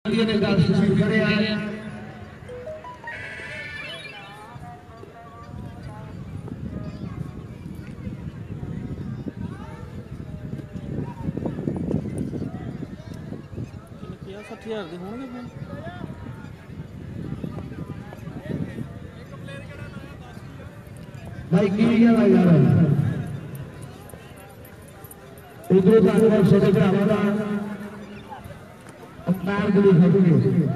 ने गल शुरू करिया भाई की यार उधर धन्यवाद छोटे भरावां दा अपनार गली खड़े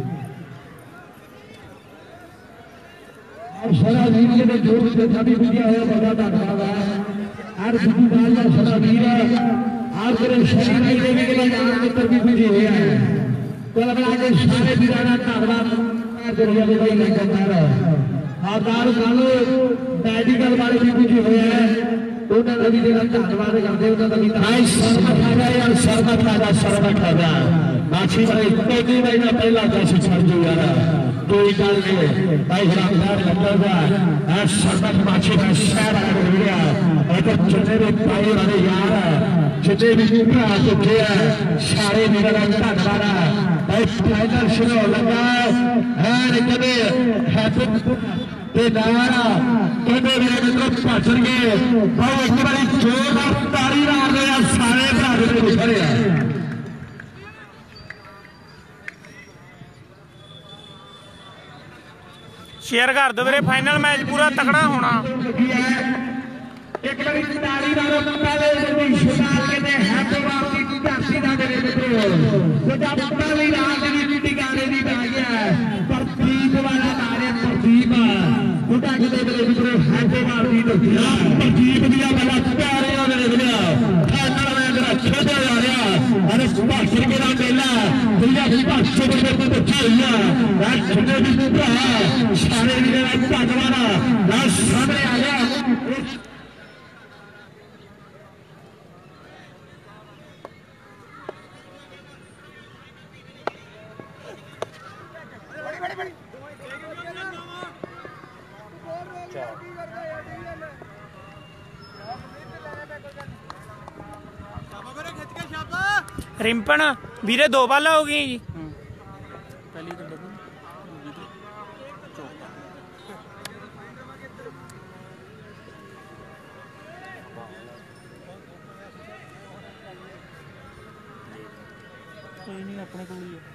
और सारा वीर ने जोर से सभी बुझिया है बड़ा धन्यवाद है हर बुद्धि वाला सारा वीर है आज मेरे शरीर में देवी के नाम मित्र भी बुझे हुए हैं तो अपना के सारे वीराना धन्यवाद करिए भाई ने करना है आधार कालो मेडिकल वाले भी बुझे हुए हैं उन्होंने भी धन्यवाद करते उन्होंने भी भाई सरमत आ गया यार सरमत आ गया माछी भाई कोई महीना पहला कैसे छड़ जो यार कोई गल नहीं भाई हरामदार लगेगा ऐ सरमत माछी का शहर आ गया एक जितने भी भाई वाले यार जितने भी भरा चुके हैं सारे मेरा धन्यवाद है भाई फाइनल शुरू हो लगा है कदे हैप्पी ते नारा कदे मेरे मित्रों भज गए भाई एक बार जोरदार ताली मार रहे हैं सारे भरा के खड़े हैं शेयर कर दो मेरे फाइनल मैच पूरा तगड़ा होना एक बार ताली मारो पहले जल्दी शुमार कहते हैं तो आपकी धरती ना मेरे मित्रों तो जब पहली रात की टिकाने दी आ गया प्रदीप वाला मारे प्रदीप बुटा के मेरे मित्रों है तो आपकी प्रदीप दिया वाला प्यारे मेरे मित्रों फाइनल मैच रखे जा रहा अरे भाषण के नाम मेला दुनिया की भाषण के नाम तो चाहिए जितने भी भरा सारे मेरे धन्यवाद सामने आ गया रिंपन वीरे दो बाला हो गई जी कोई नहीं अपने को ही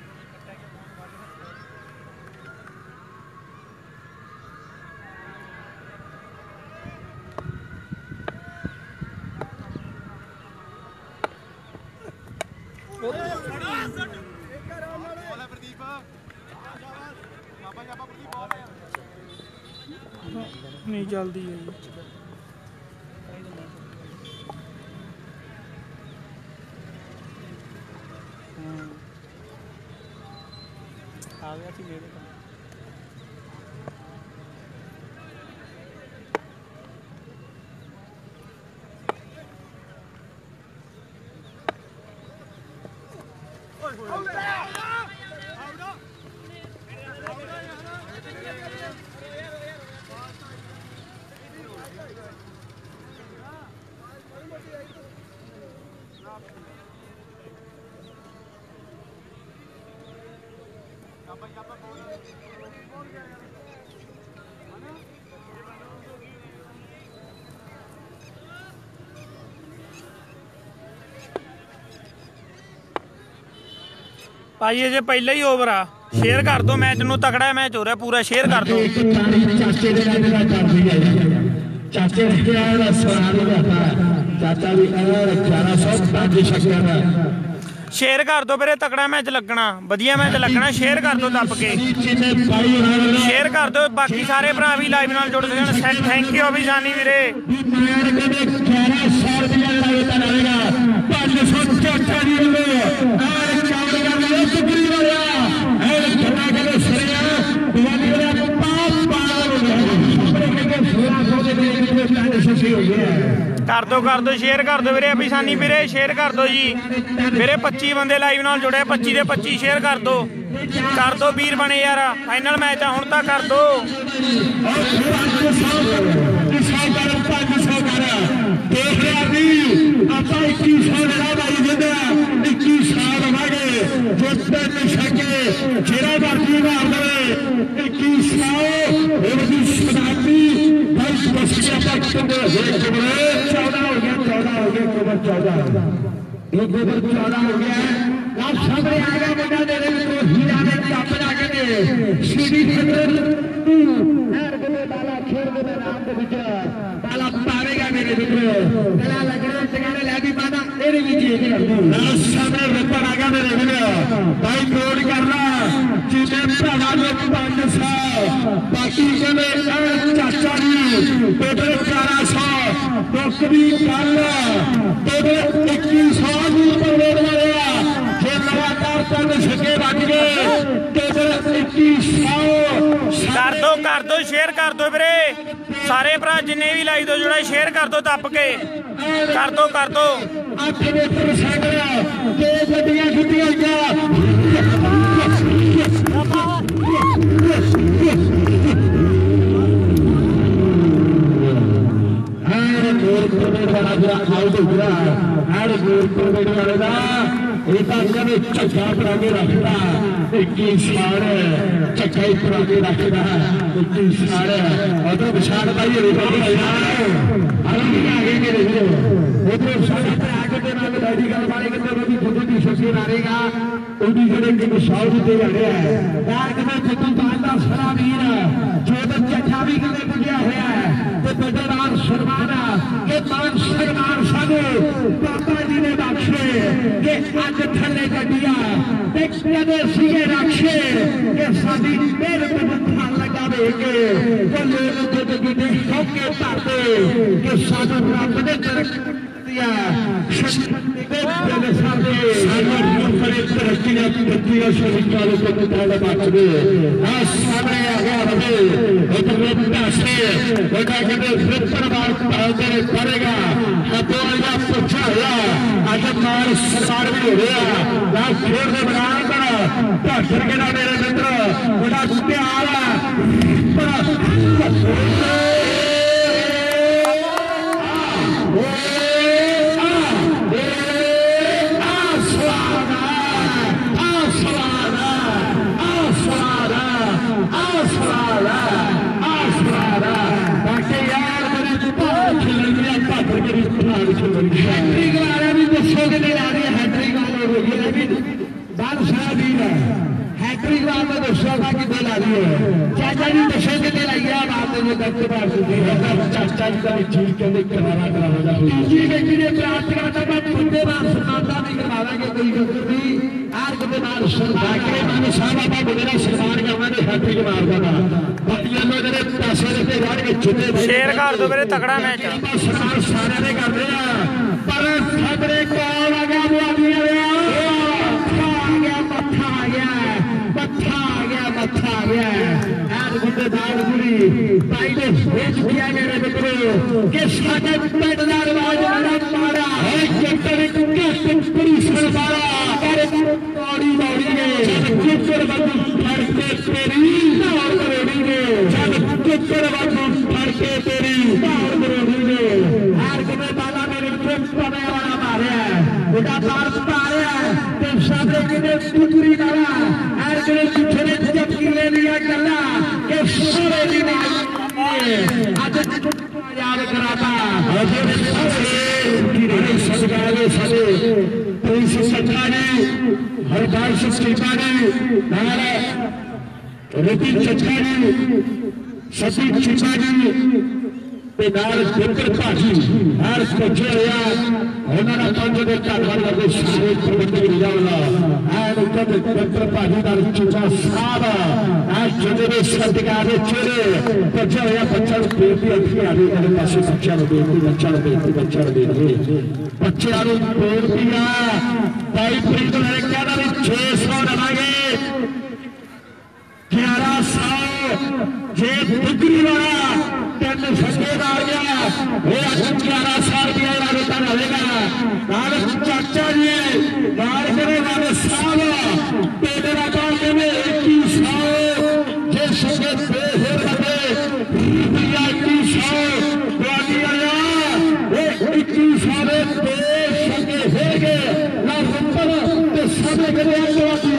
नहीं चलती है आ गया थी मेरे भाई अजे पहले ही ओवर आ शेयर कर दो मैच नू तगड़ा मैच हो रहा पूरा शेयर कर दो शेयर कर दो मेरे तगड़ा मैच लगना वधिया मैच लगना शेयर कर दो दब के शेयर कर दो बाकी सारे भरा भी लाइव नाल जुड़ सकते थैंक यू अभिशानी वीरे कर दो शेयर कर दो वीरे अभिशानी वीरे शेयर कर दो जी मेरे 25 बंदे लाइव नाल जुड़े 25 दे 25 शेयर कर दो वीर बने यार फाइनल मैच हुण तां कर दो देख रहा भी आप 2100 भाई जिंदा 21 साल हो गए जोते छके जेड़ा मर्जी मार दे 2100 होगी शताब्दी भाई बसिया तक 14 हो गया 14 हो गया 14 एक गोबर 14 हो गया आप सामने आ गया बड़ा दे तो हीरा ने टप जाके सीडी खतर हर गले बाला खेल के मैदान के विच बाला पावेगा मेरे मित्रों गला लगने टगाने लागी पाना तेरे भी जीत ना सामने रपर आ गया मेरे मित्रों भाई गोल करना जिन्हें भरा ने 500 बाकी गले चाचा जी टोटल 1100 डॉक्टरी कल टोटल 2100 की ऊपर रोड वाले जो लगातार चल सके बच गए टोटल 2100 कर दो शेयर कर दो वीरे सारे भरा जिन्ने भी लाई दो जोड़ा शेयर कर दो तप के कर दो 8 मोटरसाइकिल दो गड्डियां छुट्टियां आउट हो गया झक्का पड़ा के रखता 21 झक्का ही पड़ा के रखता 21 उधर विशाल भाई उधर मेडिकल वाले खुद की शक्ति मारेगा उनकी जोड़े विशाल जीते जा रहे हैं जितू पाल का सरा वीर जो चट्ठा भी कदे पुजया हुआ है तो बड़े मान सन्मान के मान सन्मान सानू बाबा जी ने बख्शे कि अज थले गड्डियां कदे सीगे रखे कि साडी मेहनत नूं फल लगावे के लोग खुद गिने सौके भरदे कि सानू रब ने तरक्की तरक्की शरीकालों को मुताला बच गए सामने आ गया करेगा पूछा हुआ अज मान सरकार भी हो रहा खेल के मैदान पर भाषण के मेरे मित्र बड़ा प्यार है हैट्रिक वाला भी दसो कि ला रही है हैट्रिक वाला हो गया भी बादशाह भी है हैट्रिक वाला दसो का कि ला रही है चाचा जी दसो कि लाई है बात में दर्द बार सुधी है चाचा जी का चीज कहते कराना कराना तीसरी व्यक्ति ने प्राप्त करता मैं खुदे बार सुनाता नहीं करवाना कि कोई गलती नहीं आर खुदे बार सुनता के मान साहब आपा मेरा सम्मान करना ने हैट्रिक मारदा था बाकियां नो जेरे पैसे देते जाण के जिते शेयर कर दो मेरे तगड़ा मैच सम्मान सारे ने करदे आ पर खबरे कौन आ गया बुआदी मत्था आ गया आज गुंडे दाल गुरी भाई ने भेज दिया मेरे मित्रों कि साडे पिंड दा रिवाज बड़ा माड़ा है जट्टन कुड़ी सरबारा अरे दौड़ी गए कुकर बंदू फड़ के तेरी दौड़ करोड़ी ने जब कुकर बंदू फड़ के तेरी दौड़ करोड़ी ने हार के बाला मेरे पने वाला मारे बड़ा बार मारे ते सामने के टुकड़ी वाला हार के पिछले जबकि ले लिया गला के सारे दिन आज याद कराता सरकार सारे पुलिस सरकारी हरदार सरकारी रति चचारी सती चचारी बिकर भाजी हर पहुंचे हुआ उन्होंने पंज के धन्यवाद करते सारे प्रबंधक बिकर भाजी का चचा साहब जिन्हें सरकार के चेहरे पहुंचे हुआ बच्चा बेनती अखी आ गई मेरे पास बच्चा बेनती बच्चा बेनती आ भाई प्रीत ने कहना भी 600 देवांगे 1100 जे बिक्री वाला 3 सफेद आ गया वो 1100 रुपया लागता रहेगा नाल चाचा जी नाल करे वाले साहब तेरा काम में 2100 जे सफेद हो रहे रुपया 2100 बाकी आया वो 2100 में दे सके होगे ना रुपया ते सब करे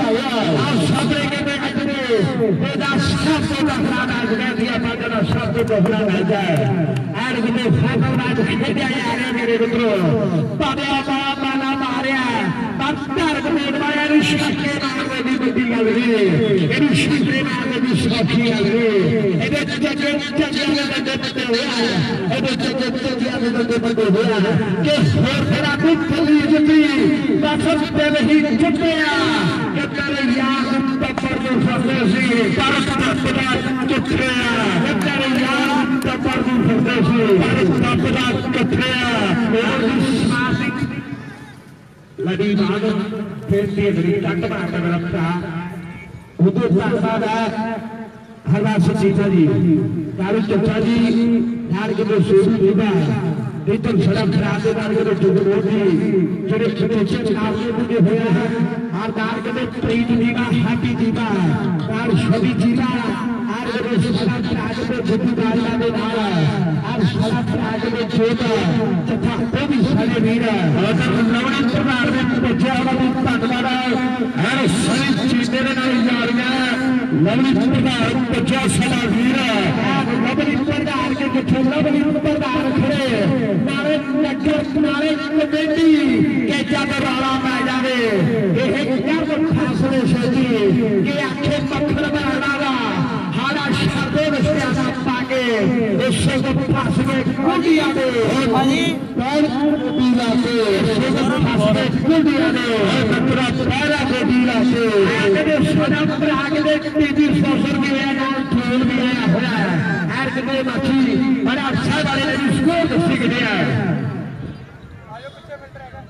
ਇਹਦਾ ਸਭ ਤੋਂ ਵੱਡਾ ਮੈਚ ਹੈ ਜੀ ਆਪਾਂ ਜਿਹੜਾ ਸਭ ਤੋਂ ਵੱਡਾ ਮੈਚ ਹੈ ਐਡ ਕਿਤੇ ਫਾਈਨਲ ਮੈਚ ਖੇਡਿਆ ਜਾ ਰਿਹਾ ਮੇਰੇ ਮਿੱਤਰੋ ਪਾਦਿਆ ਬਾਲਾ ਮਾਰਿਆ ਪਰ ਧਰਮ ਮੇਦਵਾਇਆ ਨੂੰ ਛੱਕੇ ਮਾਰਦੇ ਦੀ ਵੱਡੀ ਗੱਲ ਨਹੀਂ ਇਹਨੂੰ ਛੱਕੇ ਮਾਰਦੇ ਦੀ ਸੌਖੀ ਗੱਲ ਨਹੀਂ ਇਹਦੇ ਚੱਗੇ ਦੇ ਬੰਦੇ ਹੋਇਆ ਇਹਦੇ ਚੱਗੇ ਦੇ ਬੰਦੇ ਹੋਇਆ ਕਿ ਹੋਰ ਤੇਰਾ ਕੋਈ ਥੱਲੀ ਜਿੱਤੀ ਬਸ ਤੇ ਨਹੀਂ ਜਿੱਤਿਆ ਕਿ ਤੇਰੇ ਯਾਰ ਟੱਪਰ ਨੂੰ ਫਸਦੇ ਸੀ ਪਰ ਟੱਪਦਾ ਕਿੱਥਿਆ ਕਿ ਤੇਰੇ ਯਾਰ ਟੱਪਰ ਨੂੰ ਫਸਦੇ ਸੀ ਪਰ ਟੱਪਦਾ ਕਿੱਥਿਆ ਹੋਰ ਵਿਸ਼ਵਾਸਿਕ ਲੜੀ ਬਾਗ ਫਿਰ ਤੇ ਗਰੀ ਟੱਕ ਮਾਰ ਕੇ ਰੱਖਾ ਉਦੋਂ ਧੰਨਵਾਦ ਹੈ ਹਰਵਾਸ ਸੀਤਾ ਜੀ ਕਾਲੂ ਚੱਚਾ ਜੀ ਨਾਲ ਕਿਤੇ ਸੋਧੂ ਦੇਗਾ ਇਧਰ ਸੜਕ ਖਰਾਬ ਦੇ ਨਾਲ ਕਿਤੇ ਜੁਗਮੋਹ ਜੀ ਜਿਹੜੇ ਛੋਟੇ ਚਨਾਬ ਦੇ ਬੁੱਢੇ ਹੋਇਆ ਹੈ ਆਰਦਾਰ ਕਿਤੇ ਪ੍ਰੀਤ ਦੀਵਾ ਹੈਪੀ ਦੀਵਾ ਕਾਰ ਛਵੀ ਜੀਵਾ ਆਰ ਕਿਤੇ ਸੜਕ ਖਰਾਬ ਦੇ ਬੁੱਢੀ ਬਾਲਾ ਦੇ ਨਾਲ ਆਰ ਸੜਕ ਖਰਾਬ ਦੇ ਛੋਟਾ ਚੱਠਾ ਉਹ ਵੀ ਸਾਡੇ ਵੀਰ ਅਦਰ ਲਵਣੀ ਪ੍ਰਧਾਨ ਦੇ ਭੇਜਿਆ ਉਹਨਾਂ ਨੂੰ ਧੰਨਵਾਦ ਹੈ ਸਹੀ ਚੀਤੇ ਦੇ ਨਾਲ ਯਾਰੀਆਂ ਲਵਣੀ ਪ੍ਰਧਾਨ ਭੇਜਿਆ ਸਾਡਾ ਵੀਰ ਲਵਣੀ ਪ੍ਰਧਾਨ ਕੇ ਜਿੱਥੇ ਲਵਣੀ ਪ੍ਰਧਾਨ ਖੜੇ ਨਾਲੇ ਨਗਰ ਨਾਲੇ ਕਮੇਟੀ ਕਿ ਜਦ ਰੌਲਾ ਪੈ ਜਾਵੇ ਇਹ ਜਦ ਫਾਸਲੇ ਸੋਚੀ ਕਿ ਆਖੇ ਮੱਖਣ ਬਣਾਉਣਾ ਵਾ ਹਾੜਾ ਸ਼ਰਦੇ ਵਸਿਆ ਦਾ ਪਾ ਕੇ ਇਸੇ ਕੋ ਫਾਸਲੇ ਕੁੰਡੀਆਂ ਦੇ ਹਾਂਜੀ ਕੌਣ ਪੀਲਾ ਕੇ ਇਸੇ ਕੋ ਫਾਸਲੇ ਕੁੰਡੀਆਂ ਦੇ ਮਤਰਾ ਪਹਿਰਾ ਦੇ ਪੀਲਾ ਕੇ ਕਹਿੰਦੇ ਸੋਨਾ ਭਰਾ ਕੇ ਤੀਜੀ ਸੋਸਰ ਵੀ ਹੈ ਨਾਲ ਠੋਲ ਵੀ ਹੋਇਆ ਹੈ ਹਰ ਕਿਤੇ ਮੱਛੀ ਬੜਾ ਅੱਛਾ ਵਾਲੇ ਨੇ ਸਕੋਰ ਦੱਸੀ ਗਿਆ ਆਇਓ ਪਿੱਛੇ ਫਿਲਟਰ ਹੈਗਾ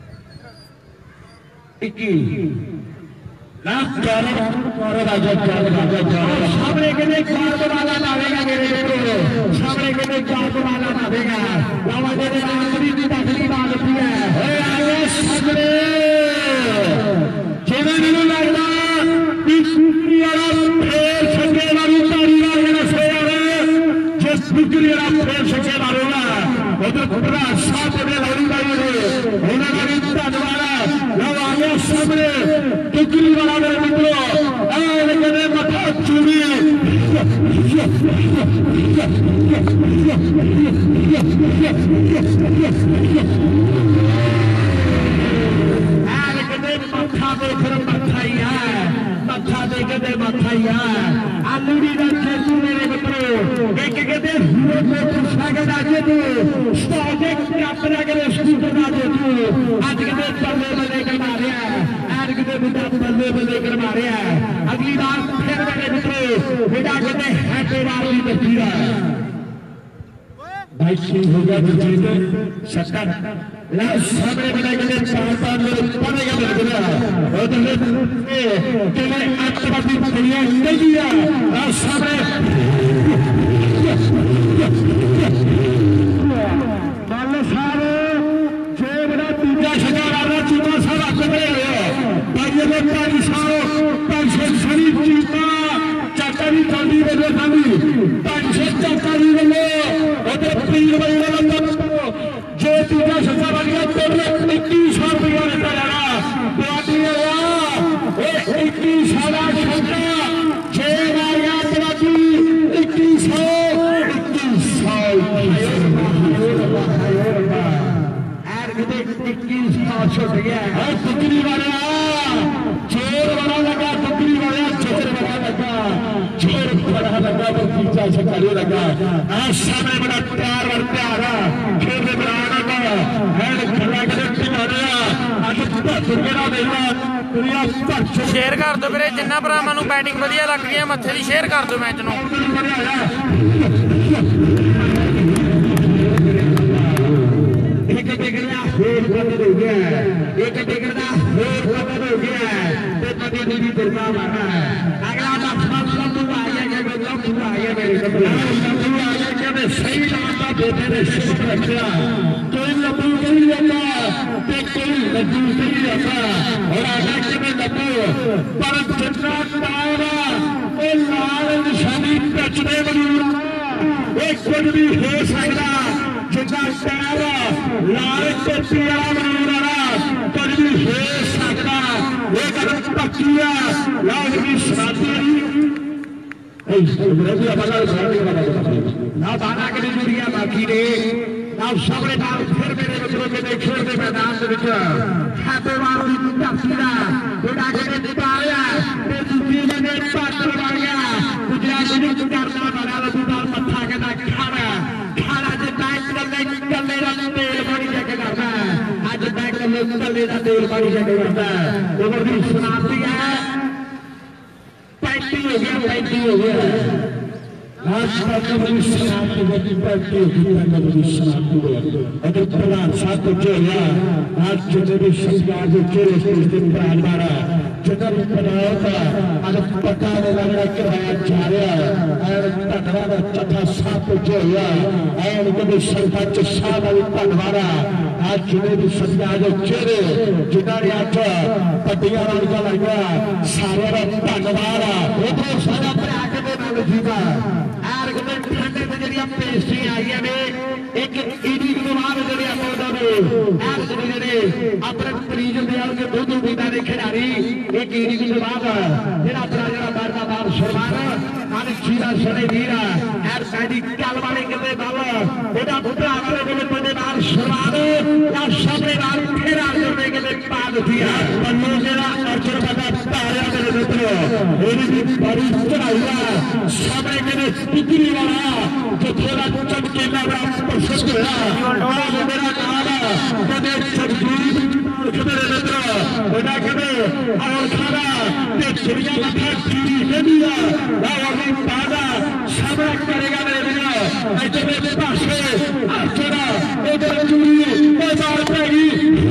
21 लास्ट चार राजा सामने के चार वाला लावेगा मेरे मित्रों सामने के चार वाला लावेगा लावाजे ने आखिरी की तकलीफ आ रही है आगे सामने जेने नहीं लगता कि सुकरी वाला फेर छके वाली तारी वाला से यार जे सुकरी वाला फेर छके मारेगा उधर पूरा साथ में लड़ी भाई ने उन्होंने धन्यवाद लव आगे सामने टुकड़ी वाला मेरे मित्रों लेकिन मथा चूड़ी मथा देख मथा ही है मथा देखते मथा ही है आलूड़ी का चेतू मेरे मित्रों एक कहते हीरो मोटरसाइकिल का चेतू स्टॉक कप लगे स्कूटर का चेतू आज कहते बल्ले बल्ले कर मारे आज कहते बेटा बल्ले बल्ले कर मारे अगली बार फिर मेरे मित्रों बेटा कहते हैप्पी वाली तस्वीर भाई सिंह हो गया जीत सत्तर लास्ट सामने बनाएंगे चार पड़ेगा मेरे और तो मैं अत्याधिक बढ़िया नहीं दिया लास्ट सामने बाल सारे जो मेरा तीजा छक्का मारना चूता सारा कमरे भाई लोग पैसे शरीफ चीता चाचा भी जल्दी बजे खाली पैसे चाचा भी बने तीन बजे जो तीजा छक्का बन गया तो 2100 रुपया लेता जाना बाकी 2100 छक्का 6 मारिया बाकी 2100 छुट गया टुकड़ी वाला चोर बड़ा लगा टुकड़ी वाला चोर बड़ा लगा चोर बड़ा लगा तो तीजा छक्का नहीं लगा ऐसा में बड़ा प्यार और प्यारा खेल में बनाना का हेड खड़ा करके मारिया आज दुर्गेड़ा देना दुनिया पर शेयर कर दो ਵੀਰੇ ਜਿੰਨਾ ਭਰਾਵਾਂ ਨੂੰ ਬੈਟਿੰਗ ਵਧੀਆ ਲੱਗ ਰਹੀ ਹੈ ਮੱਥੇ ਦੀ ਸ਼ੇਅਰ ਕਰ ਦਿਓ ਮੈਚ ਨੂੰ एक टिकड़ा होर बंद हो गया है एक टिकड़ा होर बंद हो गया है तो कभी भी दुर्गा मारा है अगला बात सब आ गया कि सब आ गया मेरे कपड़े सब आ गया कि मैं सही लगाता बेटे ने शिफ्ट रखा कोई लड्डू नहीं लेता ते कोई लड्डू नहीं लेता और आगे कि मैं लड्डू पर जितना टाइम वो लाल निशानी बचने वाली एक कुछ भी हो सकता जितना टाइम लाल टोपी वाला बनूंगा कुछ भी हो सकता एक पक्की लाल की शादी ना बाना के जुड़िया बाकी ने ना सबरे नाल फिर मेरे मित्रों के खेल के मैदान के विच हैदराबाद की धरतीदा बेटा के पाया ते दूसरी ने पात्र बन गया गुजरात ने करना बड़ा लदूदार मत्था के ना खाना खाना जे बैक कल्ले दा तेल पानी जके करदा आज बैक कल्ले दा तेल पानी जके करदा ओवर दी समाप्ति है 35 हो गया आज तक कभी समाप्ति होती पड़ती कभी समाप्ति हो अगर प्रधान साथ तो चेहरा आज जगह संस्कार जो चेहरे से दिन बारा जगह बनाया था आज पकाने लगा कराया जा रहा है तकरार चथा साथ तो चेहरा और कभी संस्कार के साथ वाली तकरारा आज जगह संस्कार जो चेहरे जिधर आज पटियाला निकल गया सारे तकरारा वो तो सारा प्रयास के नाम जीता ठंडे से जी पेस्ट्री आई है एक ईडी कुमार जी अपने मरीज के दो बीटा के खिलाड़ी एक ईडी के बाद जो अपना बार शर्मान आज जीरा सड़े वीरा एर पैदी कल वाले कहते बल बेटा पुत्रा अपने बड़े बार शर्मान या सबने बार फिर करने के लिए पा दिया पन्नू मेरा अर्जुन पता तारा मेरे मित्रों मेरी बड़ी चढ़ाई सबने के टिकरी वाला जो थोड़ा चमकीला प्रसिद्ध है मेरा नाम कदे सदगुरु मेरे मित्र बेटा कदे और खाना ते चिड़िया माथा टीवी के दिया और ताजा सबरा करेगा मेरे मित्र ऐसे मेरे पास अर्चना इधर चूड़ी ये बार पेगी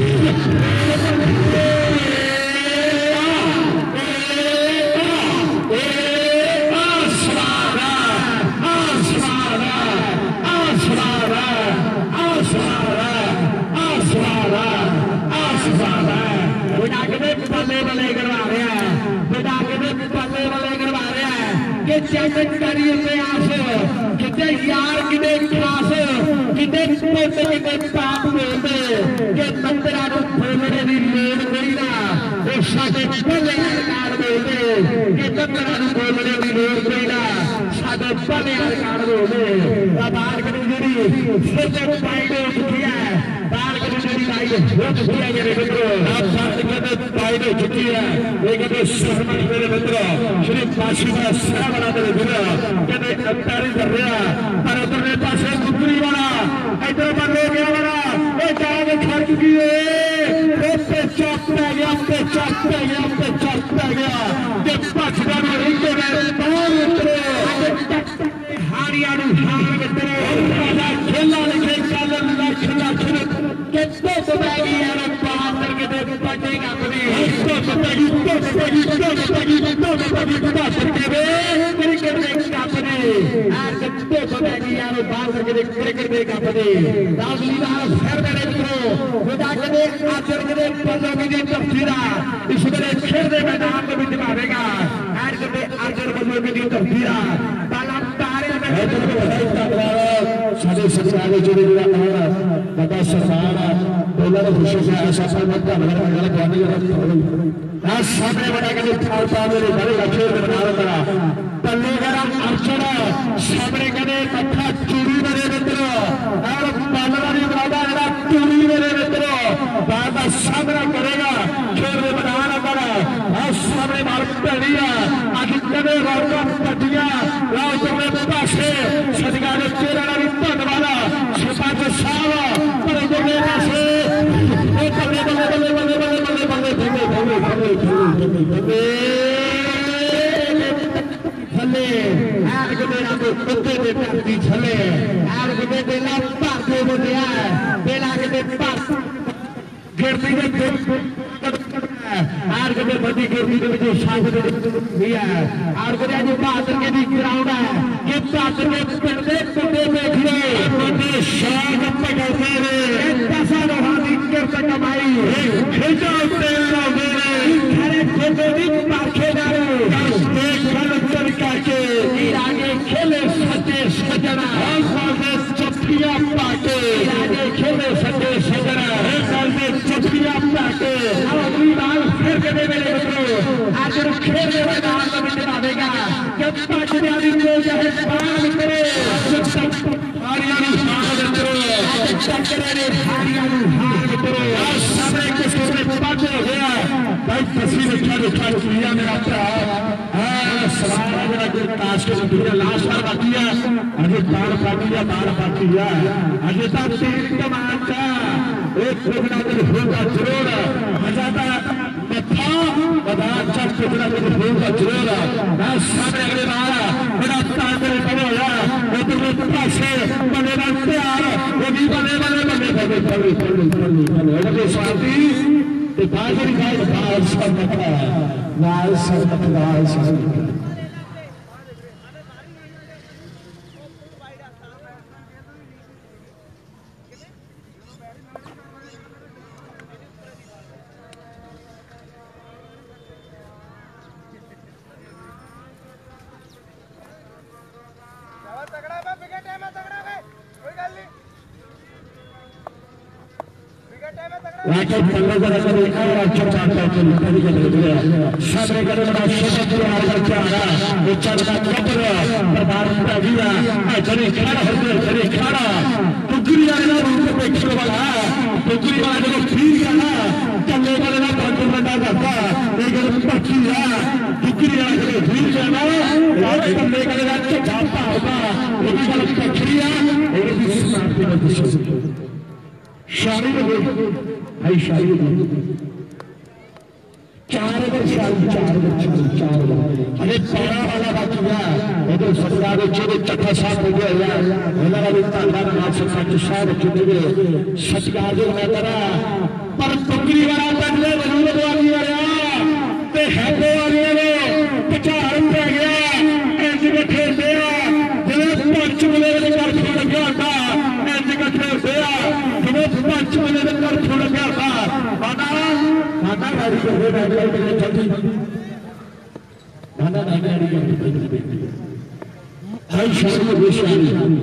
बल्ले करवा रहा है बेटा बल्ले करवा रहा है कि चैलेंज करिए प्रयास कितने यार कितने खास कितने पोते कितने पाप बोलते कि मंदिरा को खोलने की लोड़ कोई ना वो साडे बल्ले अधिकार बोलते कि मंदिरा को खोलने की लोड़ कोई ना साडे बल्ले अधिकार बोलते बाहर करी जी सिर पाई दे चुकी है बाहर करी जी भाई हो चुकी है मेरे मित्रों आप साथ कहते पाई दे चुकी है लेकिन शर्मा मेरे मित्रों श्री काशी का सह बना मेरे मित्र कहते अत्यारी कर रहा पर उधर पास गुजरी वाला इधर पर ले गया वाला ये जाग खा चुकी है पे चौक पे गया पे चौक पे गया पे चौक पे गया ये पछड़ा में रिंगे में बाहर उतरे हारिया नु हार मित्रों राजा खेला लिखे चल खेला खेल कितने सुनाई है रे बाहर करके दे पटेगा अपने तो पटेगी बात करके दे क्रिकेट देख अपने आज कितने सुनाई यार बाहर करके दे क्रिकेट देख अपने राजलीला फिर मेरे मित्रों खुदा के दे आचर के दे पल्लों की तफसीरा इस मेरे खेल दे मैदान में भी दिखाएगा आज के दे आचर पल्लों की तफसीरा बाला तारे में सारे सरकार जो बड़ा सरकार डॉलर खुशी से ऐसा मत का बड़ा पानी का सामने बड़ा के थाल पावे रे बड़े खेल में बना रहा पल्ले करा अर्चना सामने करे कथा चूड़ी मेरे मित्रों और पालवारी बाबा है चूड़ी मेरे मित्रों बाबा सामना करेगा खेल में बना रहा और सामने मार पड़िया आज कदे रोका पटिया राव तुम्हें पासे सदका ने तेरा नाम धन्यवाद सरपंच साहब पर बोले पासे बल्ले बल्ले बल्ले बल्ले बल्ले बल्ले बल्ले बल्ले बल्ले आज के दिन आपको कुत्ते पे करती चले आज के दिन बेला पार को बोलिया बेला के दिन पार गिरती में आर के दिन बड़ी गिरती के बीच शांत दिया आर के दिन जो बात के बीच ग्राउंड है ये बात के पहले पहले देखिए बड़े शान पे करते हैं पैसा रोहानी करते कमाई खिंचो तेल मेरे खरे खेले भी पाखेदार देख कर चल के आगे खेले सच्चे सजना सामने चप्पिया पाके आगे खेले सच्चे सजना सामने चप्पिया पाके अगली बार फिर कदे मेरे मित्रों आज खेलने मैदान में दिखाएगा कि पछड़िया दी कोच है पार करे हारिया नु हार करो टक्करे ने हारिया नु हार करो सामने किसी ने पछ हो गया भाई तस्वीर उठा किया मेरा भरा हां सवाल मेरा कोई कास्ट की दुनिया लास्ट बार बाकी है अजे बार बाकी है अजे तक 3 कमान का एक टुकड़ा तो होगा जरूर मजादा मथा बड़ा अच्छा टुकड़ा तो होगा जरूर मैं सामने अगले बार बड़ा ताकत करोगा वो तो पासे बनेगा तैयार वो भी बने शांति तो बाजरी गाय बाल सब मथा लाल सब राकेश पल्ले जरा से देखा और अच्छा चाहता है तो निकल गया सामने का बड़ा शब्द जो आ रहा वो चलता कपर प्रधान का दिया जरे खड़ा टुकड़ी वाला रूप पे खेल वाला टुकड़ी वाला जो फिर गया ना चलने वाले ना पंच बंदा करता एक पक्षी है टुकड़ी वाला जो फिर गया ना और चलने वाले ना जाता होगा वो भी वाला पक्षी है और भी मारते हैं शादी भाई शादी चार अरे पारा वाला बात हुआ तो सरकार चट्ठा साफ हो गया मेरा भी तालदार नाथ सरपंच साहब चुके सत्कार जो मैं करा पर टुकड़ी वाला बदले जरूर वाली आया ते हैदो वाली ने पचार रह गया इंज इकट्ठे दिया जिन्हें पंच मिले कर छोड़ गया था इंज इकट्ठे दिया जिन्हें पंच मिले कर छोड़ गया था दादा गाड़ी को हो गया जल्दी दादा गाड़ी को भाई शादी बेशादी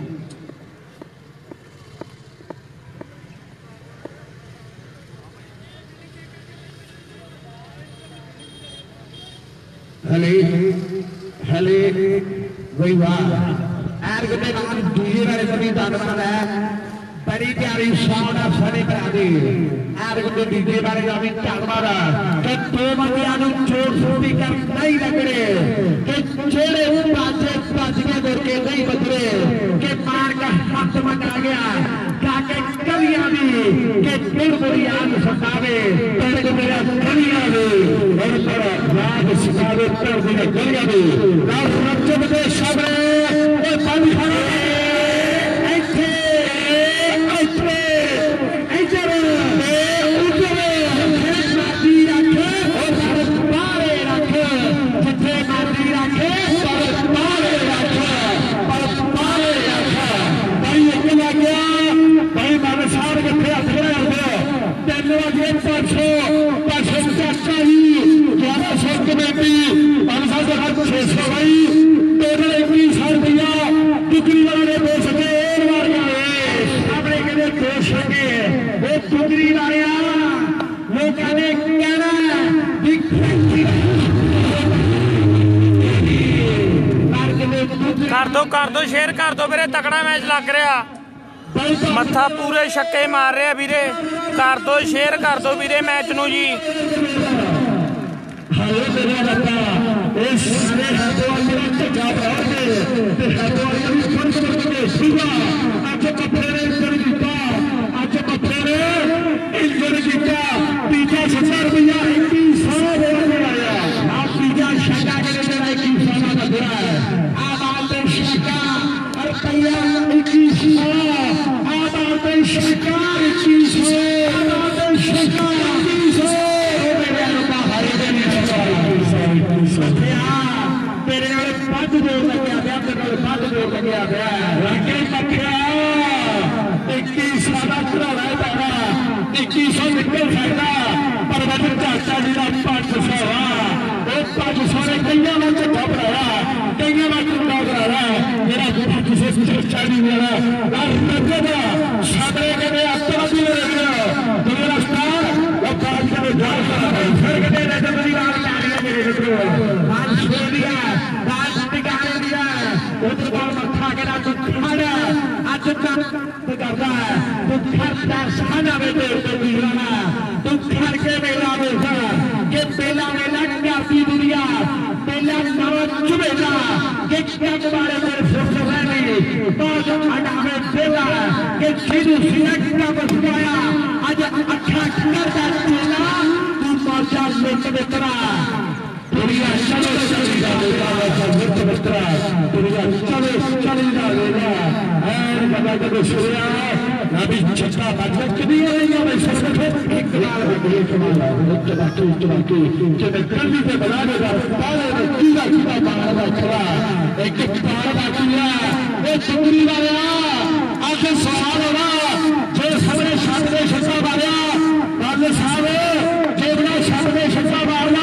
हले वही वाह एर के नाम डीजे वाले सभी धन्यवाद है बड़ी प्यारी साउंड है सारे भरा दी एर के डीजे वाले का भी धन्यवाद है कि दो बंदियां नु जोर स्पीकर नहीं लग रहे कि चेहरे बाजे के करके नहीं बज रहे कि मार का हाथ मचा गया जाके कलियां भी कि दिल बुरियान सतावे पर को मेरा कलियां भी और पर याद सिखावे पर मेरा कलियां भी और रज्जब के सबरे ओ पानी खाने ऐसे कर दो शेयर कर दो मेरे तगड़ा मैच लग रहा मत्था पूरे छक्के मार रहे वीरे कर दो शेयर कर दो वीरे मैच नू जी आज ਅੱਜ ਤੱਕ ਕਰਦਾ ਹੈ ਤੂੰ ਖੜਦਾ ਸਾਨਾ ਵੇ ਤੇ ਵੀਰਾਨਾ ਤੂੰ ਖੜ ਕੇ ਵੇਲਾ ਵੇਖਾ ਕਿ ਪਹਿਲਾ ਵੇਲਾ ਕਰਦੀ ਦੁਨੀਆ ਪਹਿਲਾ ਨਵਾਂ ਝੁਵੇਲਾ ਕਿ ਕਿਆ ਬਾਰੇ ਮੇਰੇ ਫੁੱਟ ਨਹੀਂ ਬਾਜ ਅਡਾਵੇ ਵੇਲਾ ਕਿ ਜਿਹਨੂੰ ਸਿਲੈਕਟ ਦਾ ਬਸਵਾਇਆ ਅੱਜ ਅੱਖਾਂ ਕਰਦਾ ਚੇਲਾ ਤੂੰ ਬਾਜਾ ਮਿੱਟ ਵਿਤਰਾ दुनिया चलो चली जाएगा मित्र मित्रा दुनिया चलो चली जाएगा और बता के शुक्रिया अभी छक्का बजट कितनी है मैं सब एक बार एक बाकी जब जल्दी से बना देगा पाले में कीड़ा कीड़ा मारना खड़ा एक बार बाकी है ये सुंदरी वाला आगे सवाल होगा जो सबने सामने छक्का मारा बाले साहब जेबना सामने छक्का मारना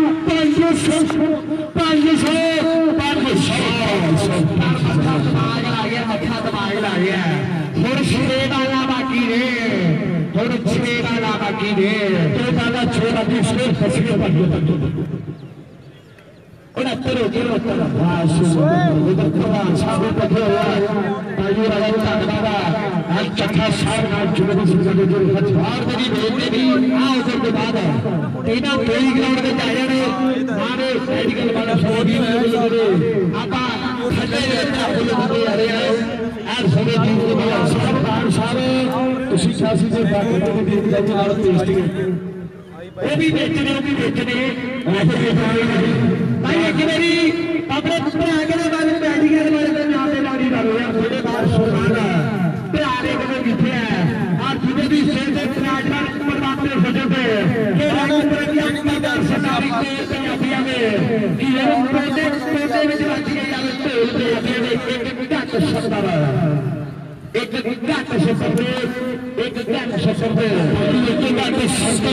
वो भी बेचने भाई एक मेरी अपने पुत्र आगे के बारे में बैठी के बारे में नातेदारी करो यार थोड़े बार सुनाना प्यारे को किथे है और तुझे भी शेर से राजनाथ परमात्मा सजते के रंग प्रज्ञा का सरकारी के पंजाबिया में कि ये प्रोजेक्ट में बच गए यार ढोल पे एक घट शब्द एक घट शब्द एक घट शब्द एक घट शब्द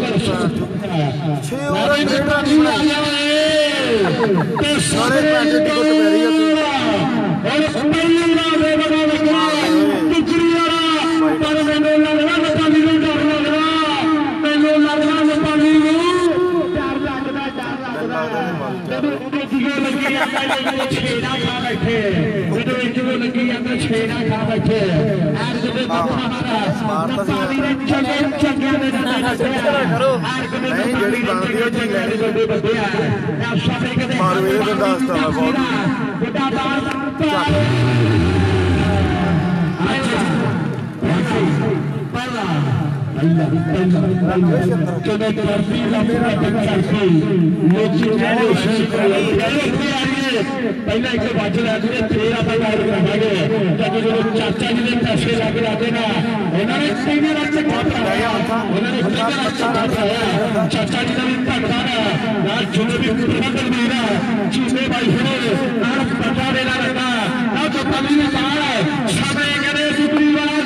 सारे पैसे टिकट पै रही है और पहली ना दे बड़ा लगना टुकड़ी वाला पर मैंने लगना पानी में डर लगना मैंने लगना पानी में डर लगदा जब देखिए लगी अंदर छेड़ा खा बैठे जब देखिए लगी अंदर छेड़ा खा बैठे और जब हमारा पानी में चले चंगे में करो नहीं जेडी बांधी है जी लेने बड़े बड़े है आप सब एक मारवे में दास्ता है बहुत बेटा बात अच्छा पहला अल्लाह चलो धरती का मेरा बच्चा कोई लोग चले पहला एक बाजू लगे तेरा पता लगावे जब जो चाचा जी ने पैसे लग जाते ना उन्होंने सीने रख खाता है उन्होंने सीने रख खाता है चाचा जी ने पता ना जो भी प्रबंधन मेरा चीजें भाई सुनो ना पता देना रहता ना तो कभी नहीं कहा समय करे दुगनी वाला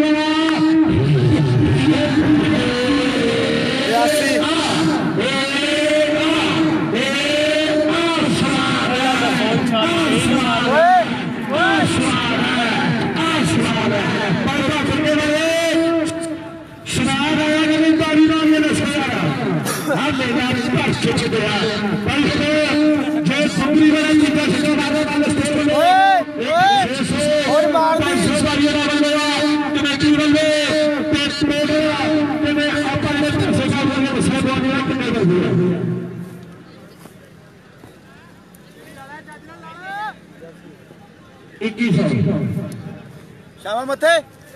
शाबाश मथे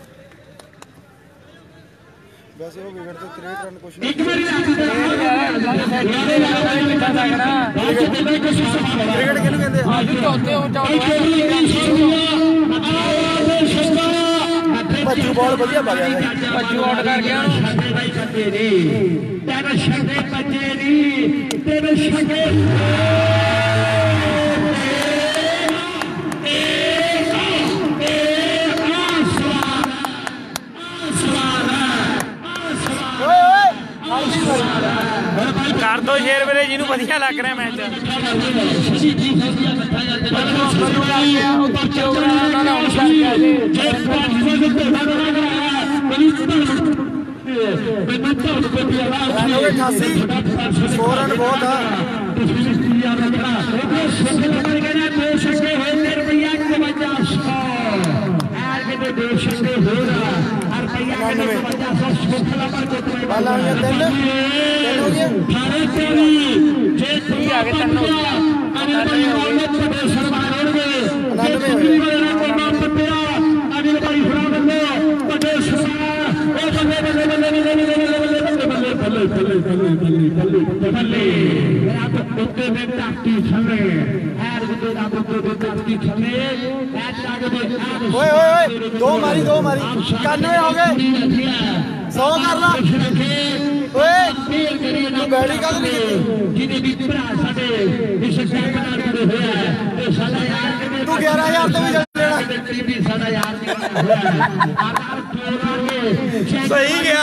वैसे वो बिगड़ तो 63 रन कुछ नहीं क्रिकेट किहनूं कहंदे भज्जू बॉल वधिया पा गया भज्जू आउट कर गया तेरे छक्के बजे नहीं तेरे छक्के कर दो शेर मेरे जिन्हों वधिया लग रहा मैच रन बहुत 99 ਬਾਲਾਂ ਹੋਈਆਂ 3 ਹੋ ਗਈਆਂ 30 ਆ ਗਏ 3 ਹੋ ਗਏ 2 मारी 91 हो गए 100 कर ला तू बैठी कद नहीं तू 11,000 तो भी सही गया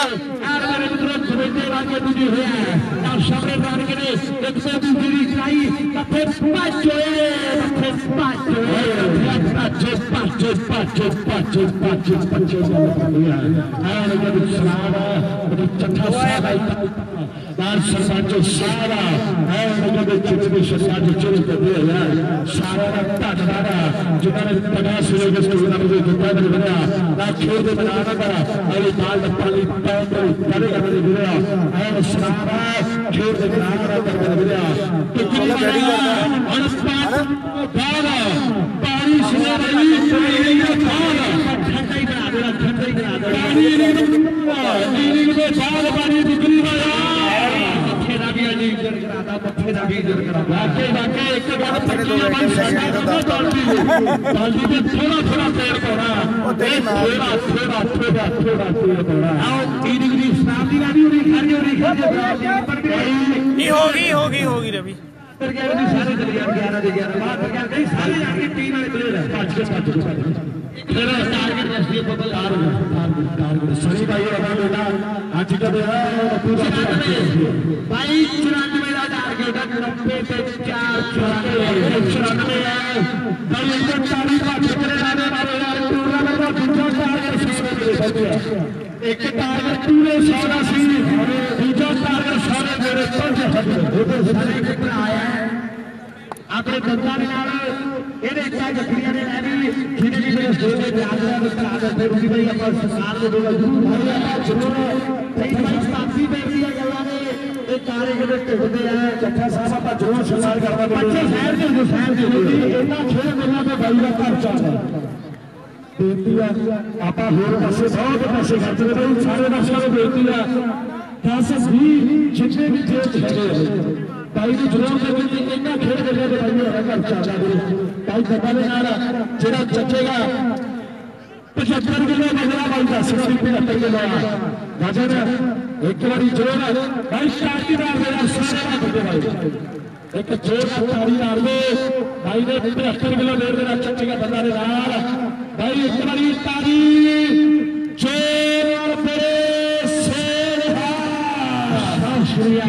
होगी रवि एक टारगेट पूरे 100 का सी दूसरा टारगेट सारे मेरे आया है अपने बंदा ने ਇਹਦੇ ਇੱਛਾ ਜੱਫੀਆਂ ਨੇ ਲੈ ਵੀ ਜਿਹਨੇ ਵੀ ਮੇਰੇ ਸਟੇਜ ਤੇ ਆ ਗਿਆ ਉਸ ਤਰ੍ਹਾਂ ਦਾ ਫਿਰ ਵੀ ਬਈ ਆਪਾਂ ਸਰਕਾਰ ਦੇ ਦੋਲ ਜ਼ਰੂਰ ਸਹੀ ਬਈ ਸਾਥੀ ਬੇਟੀਆਂ ਗੱਲਾਂ ਨੇ ਇਹ ਕਾਰੇ ਜਿਹੜੇ ਢੁੱਕਦੇ ਆ ਚੱਠਾ ਸਾਹਿਬ ਆਪਾਂ ਜ਼ਰੂਰ ਸਨਮਾਨ ਕਰਵਾ ਬੱਚੇ ਸ਼ਹਿਰ ਦੇ ਇਹਨਾਂ 6 ਗੱਲਾਂ ਤੇ ਬਾਈ ਦਾ ਘਰ ਚੱਲਦਾ ਬੇਨਤੀ ਆ ਆਪਾਂ ਹੋਰ ਪਾਸੇ ਬਹੁਤ ਪਾਸੇ ਖਰਚ ਰਹੇ ਸਾਰੇ ਦਰਸ਼ਕਾਂ ਨੂੰ ਬੇਨਤੀ ਆ 10-20 ਜਿੰਨੇ ਵੀ ਖੇਡ ਖੇਡੇ भाई की जरूर करके इन्ना खेल कर रहे भाई मेरा घर चलता है भाई पता नहीं ना जेड़ा जचेगा 75 किलो बजरा भाई 10 किलो 75 किलो वजन एक बारी जोर भाई स्टार्ट की बार मेरा सारे ना बंदे भाई एक जोर ताली मार दो भाई ने 75 किलो ले मेरा चचेगा बंदा ने नाल भाई एक बारी ताली जोर पे सेवा शुक्रिया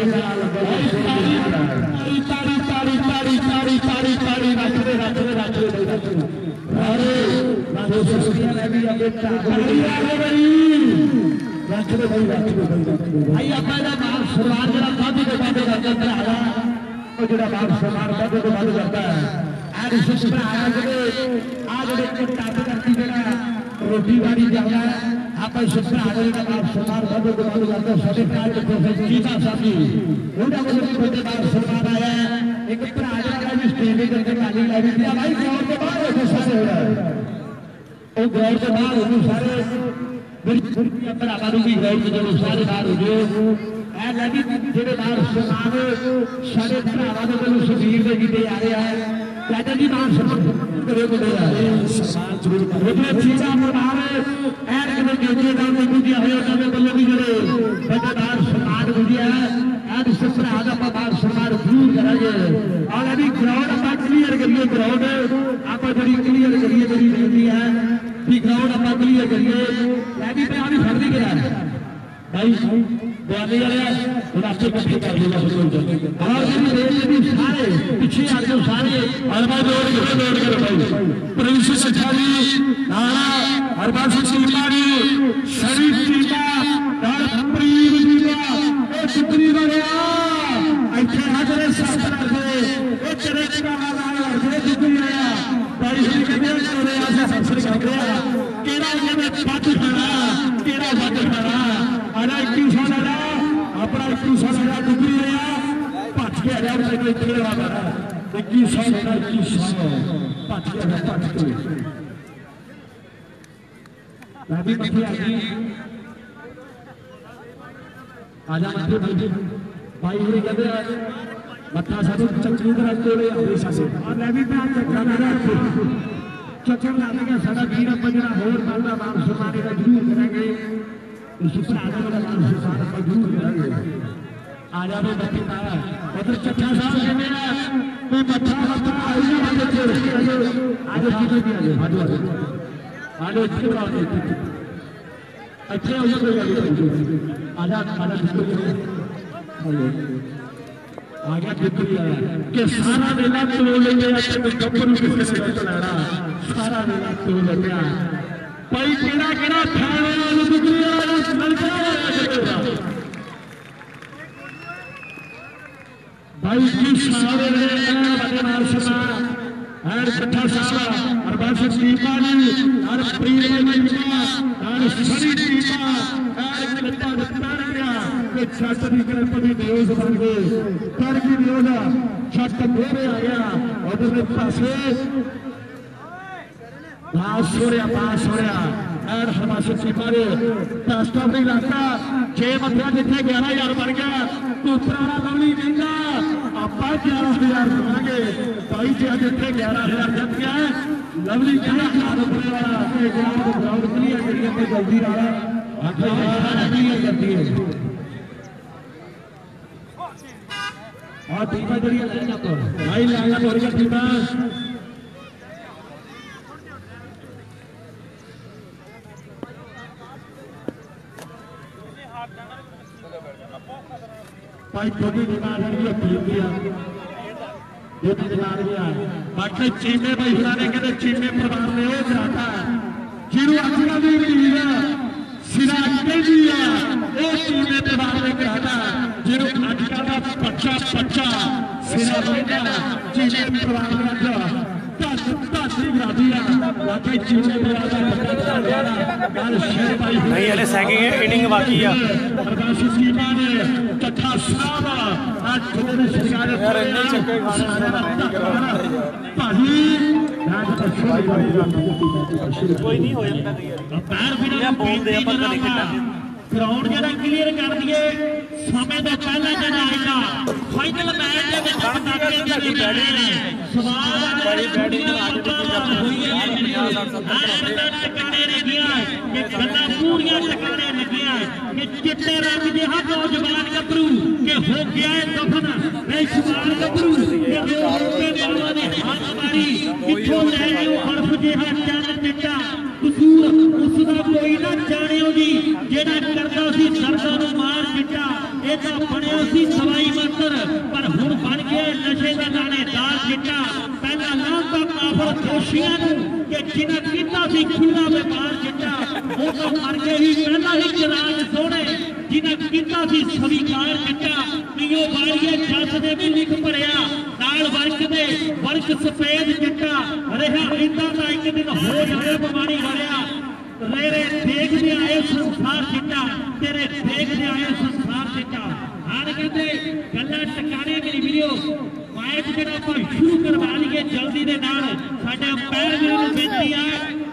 रोटी वाली जाना आप सलमान साहब को बंद करते साढ़े 5 प्रोफेसर गीता साहब सलमान आया एक भी स्टेज करके गाली लगी थी भाई ग्राउंड के बाहर सारे हो रहा है वो ग्राउंड के बाहर हो सारे भरावां भी ग्राउंड के जो सारे बाहर हो गए ऐ लगी जेडे बाहर सलमान सारे भरावां दे कोल सुधीर दे गीते आ रहे हैं चाचा जी मान सम्मान करे बोले सम्मान जरूर करे चीजा मनावे ऐन के केंद्रीय गांव में गुजिया होया तबे बल्ले भी जरे बड़ेदार सम्मान गुजिया आज ससुर आज आप बार सम्मान जरूर करांगे और अभी ग्राउंड आप क्लियर करिए ग्राउंड आप जड़ी क्लियर करिए मेरी बेनती है कि ग्राउंड आप क्लियर करिए लगी पे आनी फड़ दी गया भाई बयानी वाले रास्ते इकट्ठे कर लेगा और भी सारे पीछे आ गए सारे हरबाज लोड कर भाई प्रिंस सठारी नारा हरबाज सिंह शरीफ टीका और प्रीम टीका ए शुक्री बनिया ऐसे हाजरे शास्त्र से ए चले का नारा से शुक्री आया भाई से कहते हैं चले ऐसे सबसे कहते हैं केरा में बात करना केरा आना 2100 लड़ा अपना 2100 लड़ा डुगरी लिया भज के आ जाओ इतने लड़ा 2100 लड़ा 2100 भज के भज के लाभी मथे आ गई आजा मथे भाई होरी कहते मथा सानू चंगी तरह कोले आवे सासे और लाभी पे चक्का लगा चक्कर लावेगा साडा वीर ਆਪਾਂ ਜਿਹੜਾ ਹੋਰ ਕੱਲ ਦਾ ਨਾਮ ਸੁਣਾਣੇ ਦਾ ਜ਼ਰੂਰ ਕਰਾਂਗੇ ਇਸ ਭਰਾ ਦਾ ਨਾਮ ਸੁਣਾਣਾ ਆਪਾਂ ਜ਼ਰੂਰ ਕਰਾਂਗੇ ਆ ਜਾਵੇ ਬੱਤੀ ਦਾ ਉਧਰ ਚੱਠਾ ਸਾਹਿਬ ਕਹਿੰਦੇ ਆ ਕੋਈ ਮੱਥਾ ਮੱਥਾ ਆਈ ਨਾ ਬੰਦੇ ਤੇ ਆਜੋ ਕਿਤੇ ਵੀ ਆਜੋ ਆਜੋ ਇੱਥੇ ਆਜੋ ਇੱਥੇ ਹੋ ਜਾ ਕੋਈ ਗੱਲ ਨਹੀਂ ਆਜਾ आ गया कि सारा वेला तोड़ लिया गब्बरू किसी ने चलाना सारा वेला तोड़ लिया भाई केड़ा केड़ा थाने वाली दुगरी वाला लड़का भाई की सारे ने बड़े नाम सुना हर कथा सारा और बस टीमा ने और प्रिय ने टीमा और सभी टीमा और कथा दत्तार गया कि छत दी गणपति न्यूज़ बन गए पर की न्यूज़ छत मेरे आ गया उधर ने पासे पास हो रहा और हमारे टीमा ने रास्ता भी लाता 6 मतलब जिथे 11000 बन गया तू पुराना लवली देगा आप 11000 बनाएंगे भाई जी जिथे 11000 जब गया लवली क्या रुपये वाला ग्राउंड क्लियर करिए जल्दी रहा क्लियर करती है और टीमा जरिए लाइनअप भाई लाइनअप हो रही है टीमा भाई छोटी टीमा आ रही है टीम दिया जो दिखा रही है बाकी चीमे भाई हुराने कहते चीमे परिवार ने वो कराता जिन्हों अपना भी लीला सिरा के दिया वो चीमे परिवार ने कराता जिन्हों अजकल का बच्चा सिरा लेना चीमे परिवार ने रखा नहीं हले सेकंड इनिंग बाकी है कोई नहीं हो जाता बोल दे ग्राउंड जरा क्लियर कर दिए समय तो पहला जरा आएगा फाइनल मैच के विच मुकाबले दी बैटिंग है सवाल बड़ी बैटिंग आज हुई है टकाने लगिया कि गल्ला पूरियां टकाने लगिया कि चिट्टे रंग दे हां नौजवान गबरू कि हो गया है दफन बेशुमार गबरू कि हो के बालों ने हाथ मारी किथों ले गए हरफ जिहा चंद चिट्टा कसूर उसदा कोई ना जानियो जी जेड़ा करदा सी सरदा नु मार चिट्टा ਇਹ ਤਾਂ ਬਣਿਆ ਸੀ ਸਵਾਈ ਮੰਤਰ ਪਰ ਹੁਣ ਬਣ ਗਿਆ ਨਸ਼ੇ ਦਾ ਨਾਣੇਦਾਰ ਚਿੱਟਾ ਪਹਿਲਾਂ ਲਾਂਭਾ ਕਾਫਰ ਦੋਸ਼ੀਆਂ ਨੂੰ ਕਿ ਜਿਨ੍ਹਾਂ ਕੀਤਾ ਸੀ ਖੁੱਲਾ ਵਪਾਰ ਚਿੱਟਾ ਉਹ ਤਾਂ ਮਰ ਗਏ ਹੀ ਪਹਿਲਾਂ ਹੀ ਜਨਾਬ ਸੋਹਣੇ ਜਿਨ੍ਹਾਂ ਕੀਤਾ ਸੀ ਸਵੀਕਾਰ ਚਿੱਟਾ ਪੀਓ ਵਾਲੀਏ ਜੱਜ ਦੇ ਵੀ ਲਿਖ ਭਰਿਆ ਨਾਲ ਵਰਕ ਸਫੇਦ ਚਿੱਟਾ ਰਿਹਾ ਇੰਦਾ ਦਾ ਇੱਕ ਦਿਨ ਹੋ ਜਾਣਾ ਬਿਮਾਰੀ ਵਾਲਿਆ तेरे देखने आए संसार चिट्टा तेरे देखने आए संसार चिट्टा हार कहते गल्ला टकाने मेरी वीडियो मैच जरा ਆਪਾਂ शुरू करवा लिए जल्दी दे नाल साडे पैर वीर ਨੂੰ ਬੇਨਤੀ ਆ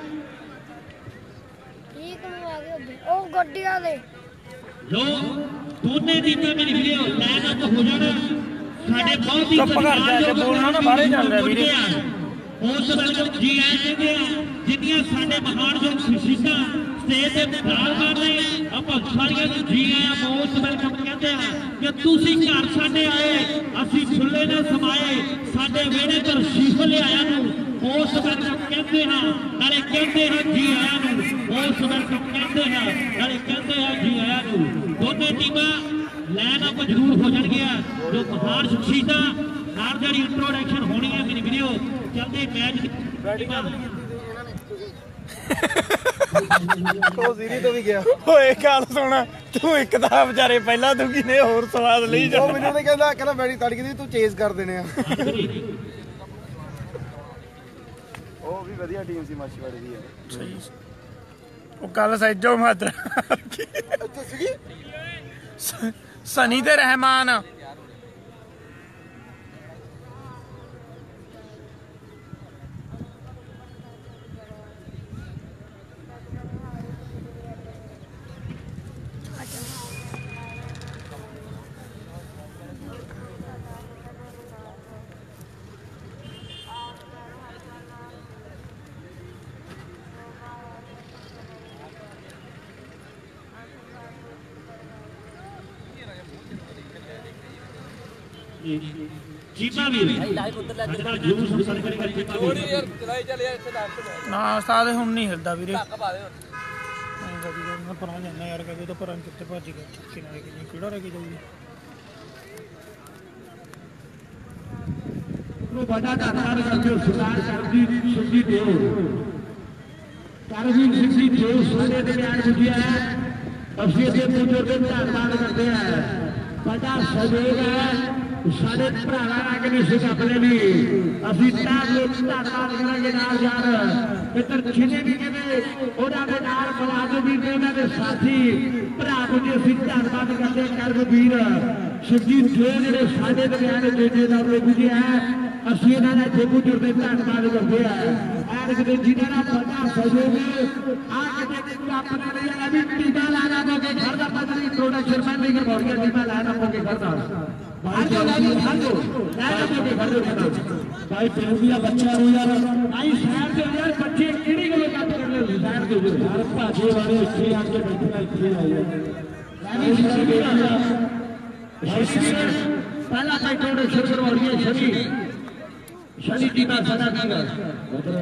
ਠੀਕ ਨੂੰ ਆ ਗਏ ਉਹ ਗੱਡੀਆਂ ਦੇ ਲੋ ਦੋਨੇ ਟੀਮਾਂ ਮੇਰੀ ਵੀਡੀਓ ਲਾਈਨ ਅਪ ਹੋ ਜਾਣ ਸਾਡੇ ਬਹੁਤ ਹੀ ਚੁੱਪ ਕਰ ਜਾ ਜੇ ਬੋਲਣਾ ਨਾ ਬਾਹਰੇ ਚੱਲ ਰਿਹਾ ਵੀਡੀਓ ਉਸ ਵੈਲਕਮ ਜੀ ਆਏ ਕਹਿੰਦੇ ਆ ਜਿੰਨੀਆਂ ਸਾਡੇ ਮਹਾਨਯੋਗ ਸ਼ਹੀਦਾਂ ਸਟੇਜ ਤੇ ਨਾਲ ਮਾਰ ਰਹੇ ਆਪਾਂ ਸਾਰੀਆਂ ਨੂੰ ਜੀ ਆਇਆਂ ਮੋਸਟ ਵੈਲਕਮ ਕਹਿੰਦੇ ਆ ਕਿ ਤੁਸੀਂ ਘਰ ਸਾਡੇ ਆਏ ਅਸੀਂ ਖੁੱਲੇ ਨਾ ਸਮਾਏ ਸਾਡੇ ਵਿਹੜੇ ਪਰ ਸ਼ੀਫ ਲਿਆਇਆ ਨੂੰ ਮੋਸਟ ਵੈਲਕਮ ਕਹਿੰਦੇ ਹਾਂ ਨਾਲੇ ਕਹਿੰਦੇ ਹਾਂ ਜੀ ਆਇਆਂ ਨੂੰ ਮੋਸਟ ਵੈਲਕਮ ਕਹਿੰਦੇ ਹਾਂ ਨਾਲੇ ਕਹਿੰਦੇ ਹਾਂ ਜੀ ਆਇਆਂ ਨੂੰ ਦੋਨੇ ਟੀਮਾਂ ਲਾਈਨ ਅਪ ਜ਼ਰੂਰ ਹੋ ਜਾਣਗੀਆਂ ਜੋ ਮਹਾਨ ਸ਼ਹੀਦਾਂ ਨਾਲ ਜਿਹੜੀ ਇੰਟਰੋਡਕਸ਼ਨ ਹੋਣੀ ਹੈ ਮੇਰੀ ਵੀਡੀਓ जल्दी मैच ਉਹ ਜ਼ੀਰੀ ਤੋਂ ਵੀ ਗਿਆ ਓਏ ਗੱਲ ਸੁਣ ਤੂੰ ਇੱਕ ਤਾਂ ਵਿਚਾਰੇ ਪਹਿਲਾਂ ਤੂੰ ਕਿਨੇ ਹੋਰ ਸਵਾਦ ਲਈ ਜਾ ਮੈਨੂੰ ਤੇ ਕਹਿੰਦਾ ਬੈਟਿੰਗ ਤੜਕੀ ਦੀ ਤੂੰ ਚੇਸ ਕਰ ਦੇਣੇ ਆ ਉਹ ਵੀ ਵਧੀਆ ਟੀਮ ਸੀ ਮਾਛੀਵਾੜੇ ਦੀ ਸਹੀ कल सैजो मादरा सनी ते रहमान चीमा भी ना उस्ताद हुण नहीं हिलदा वीरे मैं परां जाना यार कदे तो परां कित्ते भज गया किनारे किहड़ा रह के जाऊगी बड़ा धन्यवाद करते हो सरदार करमजीत सिंह जी देव करमजीत सिंह जी देव सोने के बयान बुझिया है ਅਸੀਂ ਦੇ ਬਜ਼ੁਰਗ ਧੰਨਵਾਦ ਕਰਦੇ ਆ ਬੜਾ ਸਹਿਯੋਗ ਹੈ ਸਾਡੇ ਭਰਾਵਾਂ ਆ ਕੇ ਸਿਖਾਉਂਦੇ ਨੇ ਅਸੀਂ ਤਾਂ ਲੋਕ ਧੰਨਵਾਦ ਕਰਾਂਗੇ ਨਾਲ ਯਾਰ ਇੱਧਰ ਖਿਜੇ ਵੀ ਕਿਵੇਂ ਉਹਨਾਂ ਦੇ ਨਾਲ ਬਲਾਦ ਵੀ ਤੇ ਉਹਨਾਂ ਦੇ ਸਾਥੀ ਭਰਾ ਨੂੰ ਜੀ ਅਸੀਂ ਧੰਨਵਾਦ ਕਰਦੇ ਕਰਮਵੀਰ ਸੁਖਜੀਤ ਜੋ ਜਿਹੜੇ ਸਾਡੇ ਦਰਮਿਆਨ ਜੇਜੇ ਦਾ ਲੋਕ ਜੀ ਹੈ ਅਸੀਂ ਇਹਨਾਂ ਦਾ ਜੇ ਬਜ਼ੁਰਗ ਦੇ ਧੰਨਵਾਦ ਕਰਦੇ ਆ ਐਰ ਕਿਤੇ ਜਿਹਨਾਂ ਦਾ ਬੜਾ ਸਹਿਯੋਗ ਆ ਕਿਤੇ अपने लिए अभी टीका लाना होगा घर का पत्नी प्रोडक्शन में भी कर बोलिए टीका लाना होगा घर का भाई जो लाना होगा घर दो भाई प्रेमिया बच्चा हो यार भाई शहर के यार बच्चे किड़ी को बात कर ले शहर के यार भाजे वाले इतने आके बैठना इतने आए पहला भाई प्रोडक्शन करवाइए शनि टीका सदा कर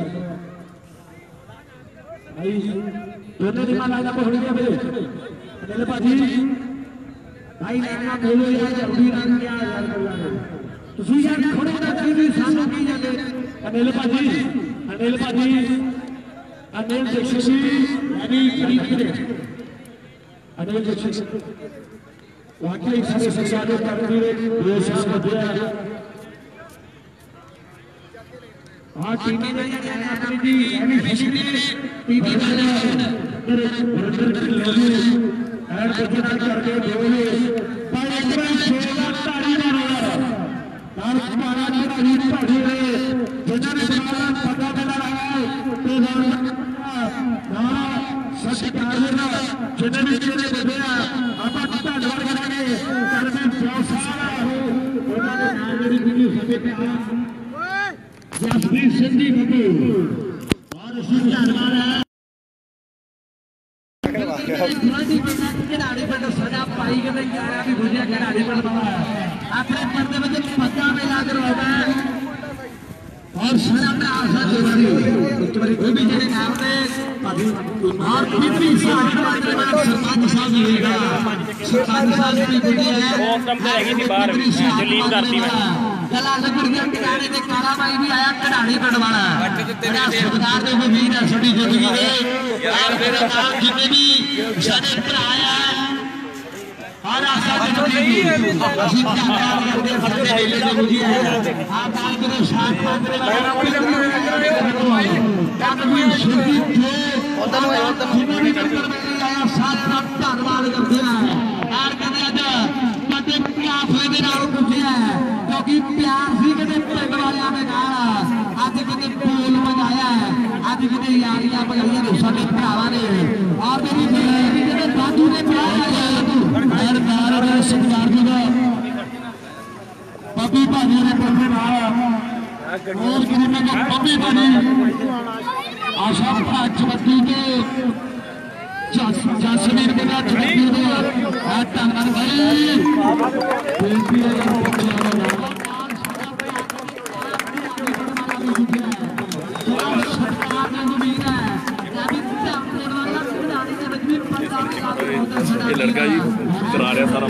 दोनों दिमाग लाना पड़ गया मेरे पाजी भाई लेना बोलो यार जल्दी रन क्या यार तुसी यार खड़े ना टीवी सामने की जाते अनिल पाजी अनिल दीक्षित यानी करीब अनिल दीक्षित वाकई सारे संचालक कर्मवीर ये शाम दिया हाँ टीवी में अपनी जी यानी टीवी वाले मेरे लोगों ऐड बचना करके बोले पर एक बार सेवा तारी मारो यार तुम्हारा तारी पढ़े जिन्होंने तुम्हारा पता चला रहा है तो ना सच कार्य ना जिन्होंने चले बदला अब धन्यवाद करेंगे कर्मी बहुत सारा हो उन्होंने नागरिक की सभी जसप्रीत सिंह जी कपूर और इसी धन्यवाद है खिलाड़ी पर सजा पाई के यार भी भुजिया खिलाड़ी पर अपने पर्दे में पक्का मिला कर होगा और सजा में आशा जोड़ी वो भी जगह नाम पे और कितनी सरपंच साहब मिलेगा सरपंच साहब की भुजिया है बहुत कम रहेगी थी बाहर जो लीव करती है कला लकड़ियां किनारे ते काला भाई भी आया खिलाड़ी पिंड वाला सरदार दे वीर है साडी जिंदगी दे यार मेरा नाम जितने भी साडे भरा आया और आशा जिंदगी ਅਸੀਂ ਧੰਨਵਾਦ ਕਰਦੇ ਸਾਡੇ ਮੇਲੇ ਦੇ ਮੁਝੀ ਹੈ ਆਪ ਬਾਤ ਕਰੋ ਸਾਥ ਪਾਤਰੇ ਕਾਮਵੀਰ ਸ਼ੁਭੀ ਜੋ ਜਿੰਨੇ ਵੀ ਨੰਬਰ ਮੇਲੇ ਆਇਆ ਸਾਰੇ ਦਾ ਧੰਨਵਾਦ ਕਰਦੇ ਆ ਯਾਰ ਕਹਿੰਦੇ ਅੱਜ ਪੱਤੇ ਪਿਆਫੇ ਦੇ ਨਾਲ ਪੁੱਛਿਆ क्योंकि प्यार सी कितने पिंड वालियां ने नाल अज कितने ढोल बजाया है अज कितने यारियां बजाइया ने साडे भरावां ने और मेरी बेटी कितने दादू ने सरदार और सरदार जी का पप्पी भाजी ने पढ़ने नाल और कितने में पप्पी भाजी आशा चबत्ती के जसवीर के चबत्ती ने धन्यवाद भाई बेटी ये लड़का जी करा रहा सारा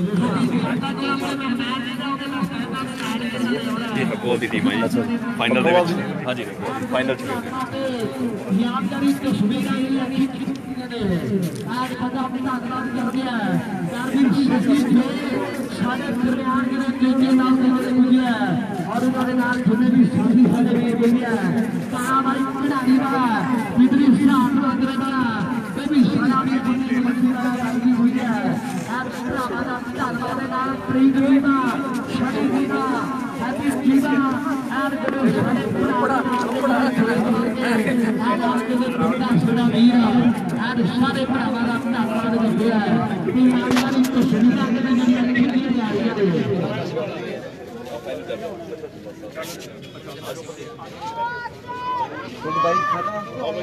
ये हकूल की टीम है फाइनल हाँ जी फाइनल यादगारी तस्वीरें आज पता अपनी ताकत कर दिया है सारे दरमियान के टीके नाम से मुझे और उन्होंने नाम सुने भी साथी सारे में बोलिया कहा भाई खिलाड़ी वाला इतनी शान अंदर वाला कभी सलामी करने की मछली वाला लगी हुई है यार पूरा वाला ताकत के नाम प्रीत वीना शनि वीना हैप्पी वीना यार कभी सारे पूरा सुना वीरा यार सारे पूरा वाला ताकत कर दिया है कि यार तो सुनिया के लिए भाई खाना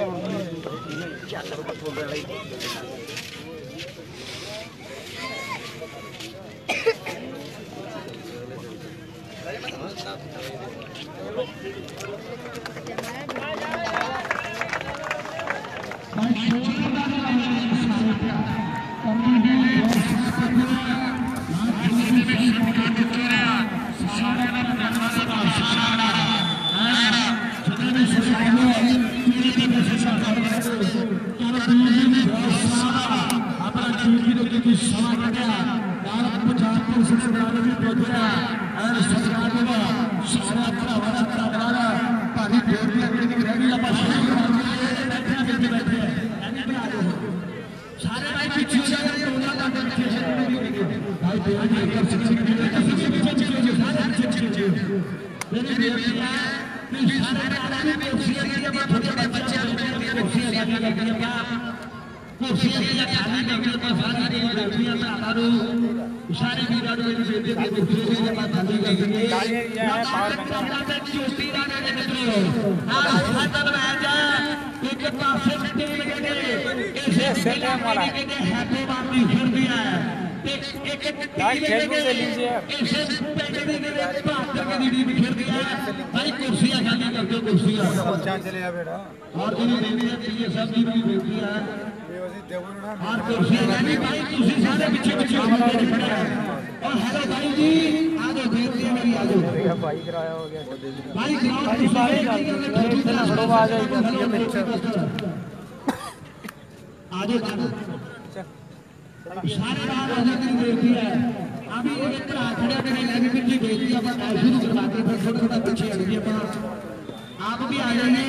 आप भी आ जाए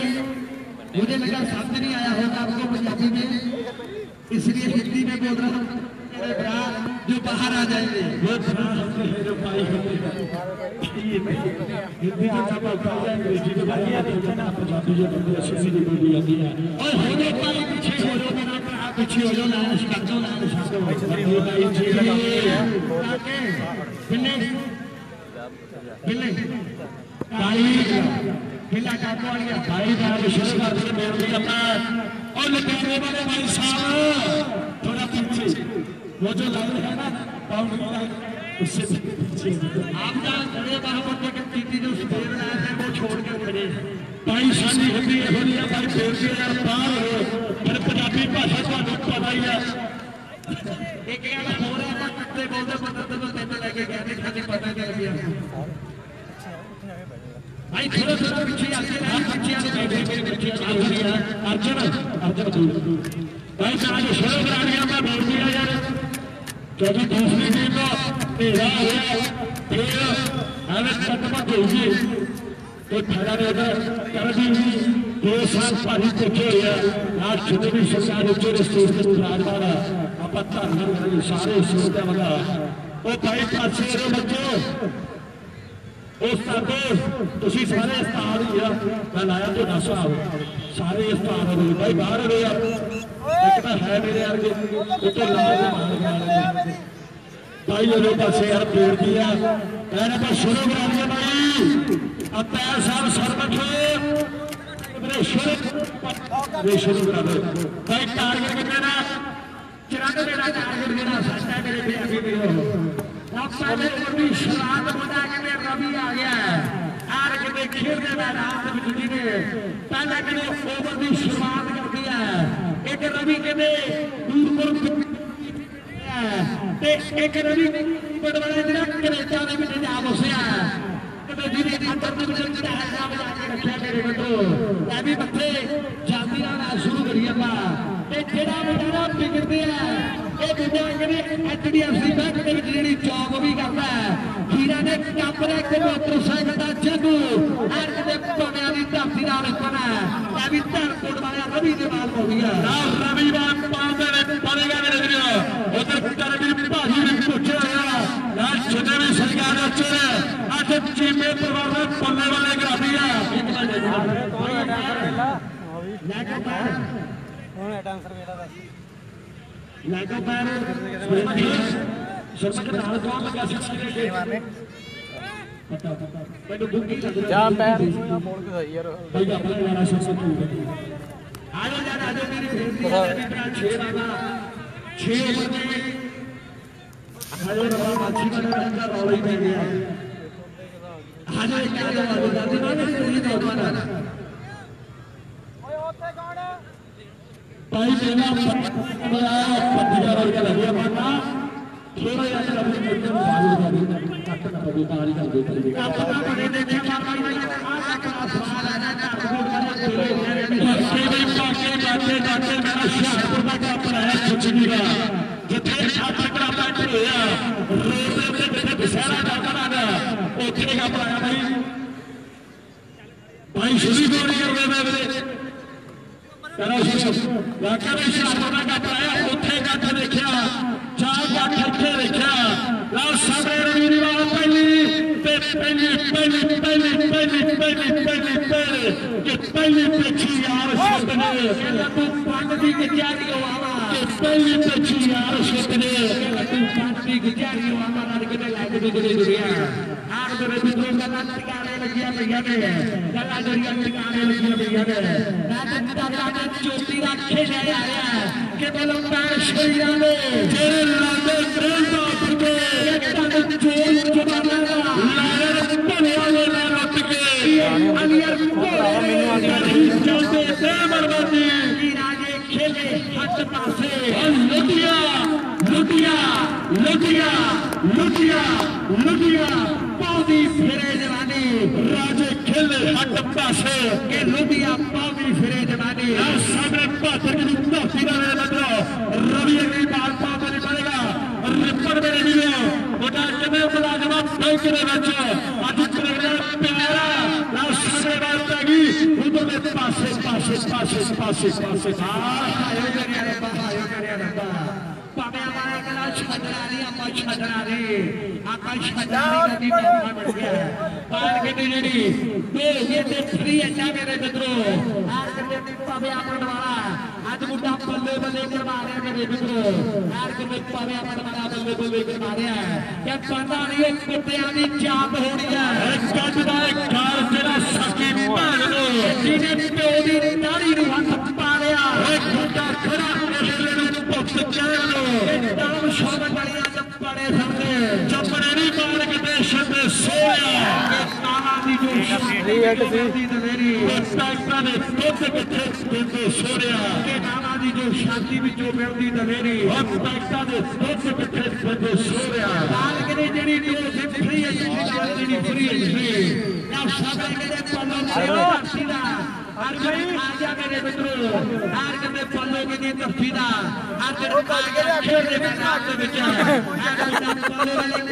मुझे लगा शब्द नहीं आया होगा आपको पंजाबी में इसलिए हिंदी में बोल रहा हूँ जो बाहर आ जाएंगे वो जो पाई होते हैं हिंदी में अंग्रेजी में पंजाबी जो बोली जाती है और होने पाई पीछे हो जाओ मेरा आप पीछे हो जाओ लाइश कर दो लाइश कर बिल्ला काटो वाली भाई भाई शुरू कर दे मेरे लिए अपना और लपेटने वाले भाई साहब थोड़ा पीछे वो जो लाइन है ना पाउंड उससे पीछे आप ना खड़े बाहर पर के टीटी जो स्पेयर लाए थे वो छोड़ के खड़े भाई शादी होती है होलिया भाई फेर के यार पार हो पर पंजाबी भाषा को पता ही है एक यार हो रहा है कट्टे बोलते तो लेके गया नहीं खाली पता चल गया भाई थोड़ा थोड़ा पीछे आते हैं पीछे आते हैं अर्जुन भाई आज शुरू करा दिया मैं बोल दिया यार क्योंकि दूसरी टीम को तेरा है फिर हमें खत्म होगी तो खड़ा रहेगा कर दी 2 साल पारी देखे हुए आज छोटे भी सरकार उच्च स्टेज पे राज वाला आप धर्म सारे श्रोता वाला वो भाई पासे बच्चों ਤੁਸੀਂ ਸਾਰੇ ਇਸਤਾਰ ਹੀ ਆ ਮੈਂ ਲਾਇਆ ਤੇ ਦੱਸ ਆਓ ਸਾਰੇ ਇਸਤਾਰ ਹੋ ਗਏ ਭਾਈ ਬਾਹਰ ਹੋ ਗਏ ਇੱਕ ਤਾਂ ਹੈ ਮੇਰੇ ਵਰਗੇ ਉੱਤੇ ਲਾਲ ਭਾਈ ਉਹਦੇ ਪਾਸੇ ਯਾਰ ਪੇੜ ਦੀ ਆ ਇਹਨੇ ਤਾਂ ਸ਼ੁਰੂ ਕਰਾ ਦਿਆ ਭਾਈ ਅਪੈਰ ਸਾਹਿਬ ਸਰਬਤ ਮੇਰੇ ਸ਼ੁਰੂ ਕਰਾ ਦੇ ਭਾਈ ਟਾਰਗੇਟ ਕਿੰਨੇ ਨਾ 94 ਦਾ ਟਾਰਗੇਟ ਜਿਹੜਾ ਸੱਚਾ ਮੇਰੇ ਤੇ ਅੱਗੇ ਵੀ ਹੋ पहले कभी शराब बना के रवि आ गया है आर के खेलने मैदान में जी ने पहले के ओवर की शुरुआत कर दिया है एक रवि के दूर पर ਤੇ ਇੱਕ ਰਵੀ ਬੜਵਾਲੇ ਜਿਹੜਾ ਕੈਨੇਡਾ ਦੇ ਵਿੱਚ ਜਾ ਵਸਿਆ ਤੇ ਜਿਹਨੇ ਅੰਦਰ ਦੇ ਵਿੱਚ ਟਾਇਰ ਬਣਾ ਕੇ ਰੱਖਿਆ ਮੇਰੇ ਮਿੱਤਰੋ ਇਹ ਵੀ ਬੱਚੇ ਜਾਂਦੀ ਨਾਲ ਸ਼ੁਰੂ ਕਰੀ ਆਪਾਂ ਤੇ ਜਿਹੜਾ ਬੇਟਾ ਵਿਗੜਦੇ ਆ ਇਹ ਦੂਜਾ ਕਹਿੰਦੇ HDFC ਬੈਂਕ ਦੇ ਵਿੱਚ ਜਿਹੜੀ ਜੌਬ ਵੀ ਕਰਦਾ ਹੀਰਾ ਨੇ ਕੱਪ ਦੇ ਇੱਕ ਮੋਟਰਸਾਈਕਲ ਦਾ ਜੱਗੂ ਹਰ ਕਿਤੇ ਪੌੜਿਆਂ ਦੀ ਧਰਤੀ ਨਾਲ ਰੱਖਣਾ ਇਹ ਵੀ ਧਰਕੋਟ ਵਾਲਿਆ ਰਵੀ ਦੇ ਨਾਲ ਹੋ ਗਿਆ ਰਵੀਵਾਰ ਪਾਉਂਦੇ ਨੇ ਪਾਵੇਗਾ ਮੇਰੇ ਵੀਰੋ ਉਧਰ ਕਰਵੀ ਭਾਜੀ ਨੇ ਪੁੱਛਿਆ ਹੋਇਆ ਨਾ ਜਿੱਦੇ ਵੀ ਸਰਕਾਰ ਦੇ ਉੱਤੇ ਅੱਜ ਚੀਮੇ ਪਰਿਵਾਰ ਦੇ ਪੱਲੇ ਵਾਲੇ ਗਰਾਬੀ ਆ ਹੁਣ ਡਾਂਸਰ ਵੇਲਾ ਦਾ ਲਾਗਾ ਪੈਰ ਸ਼ਰਮਾ ਦੇ ਨਾਲ ਕੌਣ ਲੱਗਾ ਸੀ ਮਾਰਨੇ ਪਤਾ ਮੈਨੂੰ ਗੁੱਗੀ ਲੱਗ ਰਿਹਾ ਜਾਂ ਪੈਰ ਮੋੜ ਕੇ ਸਹੀ ਯਾਰ ਭਾਈ ਆਪਣਾ ਵਾਲਾ ਸ਼ਰਮਾ ਆ ਜਾ ਰਾਜੇ ਮੇਰੀ ਬੇਨਤੀ ਹੈ 6 ਬਾਬਾ 6 ਉਮਰ ਦੇ ਹਜੇ ਬਾਬਾ ਮਾਛੀ ਵਾਲਾ ਰੰਗਾ ਰੌਲਾ ਹੀ ਪੈ ਗਿਆ ਹਜੇ ਕਿਆ ਜਵਾਬ ਦਾਦੀ ਮਾਂ ਨੇ ਤੇਰੀ ਨੌਜਵਾਨ भाई देना पत्तिया वर्गा लगे माना थोड़ा याद अपने मित्र में भाग लगा दी कट ना पवे तारी कर दे अपना बड़े देखे मारना आ का सवाल आना से भी पाके जाते जाते मेरा शहर का कपड़ा है कुछ नहीं का जिथे छात्र का बैठ होया रोड पे जिथे दशहरा का कराना ओथे का पड़ा भाई शुरू गोरी कर दे मेरे वाकई में शाहपुरा का पाया उठे गठ देखा चार गठ इतने देखा लाल सामने रवीवार पहली पिछी यार शब्द ने तू पंड की कचहरी आवा पहली पिछी यार शब्द ने तू पंड की कचहरी आवा नाल किते लग बिगड़े दुनिया आग दे मित्रों गल्लां ठिकाने लगियां पईयां ने गल्लां जड़ियां ठिकाने लगियां पईयां ने मैं ताका चोटी रखे ले आया कि बोलो पैर शरीरां दे जेरे लाडे प्रेम दा के तन चोल जमाना दा लारे भले वाले ना लुट के अलियर घोड़े चलते दे बर्बादी राजे खेले हट पासे लुटिया लुटिया लुटिया लुटिया लुटिया पादी फिरे जवानी राजे खेले हट पासे के लुटिया पादी फिरे जवानी सामने पात्र की धरती का लगा रवि अगली बार पाव नहीं पड़ेगा रिपड़ मेरे वीडियो बेटा कितने मुलाजमा बैंक के बच्चे आज प्रोग्राम प्यारा ना सामने बात लगी उधर में पासे पासे पासे पासे पासे आयो करे पावे हमारे कला छटरा नहीं आपा छटरा रे आपा छटरा नहीं कभी मिल गया पार के जेडी दो ये ते फ्री अच्छा मेरे मित्रों आर के पावे आपन वाला आज मुद्दा बल्ले बल्ले करवा रहे मेरे मित्रों आर के पावे आपन वाला बल्ले बल्ले करवा रहे हैं क्या पता नहीं एक कुत्तियां दी जात होनी है गज दा एक कार तेरा सकी भाग दो जिने प्यो दी दाढ़ी नु हथ पा लिया एक गुड्डा खड़ा इसले नु पुੱਤ ਕਹਿ ਲੋ एकदम शोर बड़िया चपड़े सामने चपड़े नहीं मार के देश में सोया काला दी जो शांति दलेरी सत्ता ने दुੱਧ किथे देंदे सोया के काला दी जो शांति विचों मिलदी दलेरी सत्ता ने दुੱਧ किथे देंदे सोया लाल के जेडी दो फ्री है जेडी फ्री है ना सब के पल्लो धरती दा हर भाई आ जा मेरे मित्रों हर के पल्लो की धरती दा आज खेल दे मैदान दे विच पल्लो वाले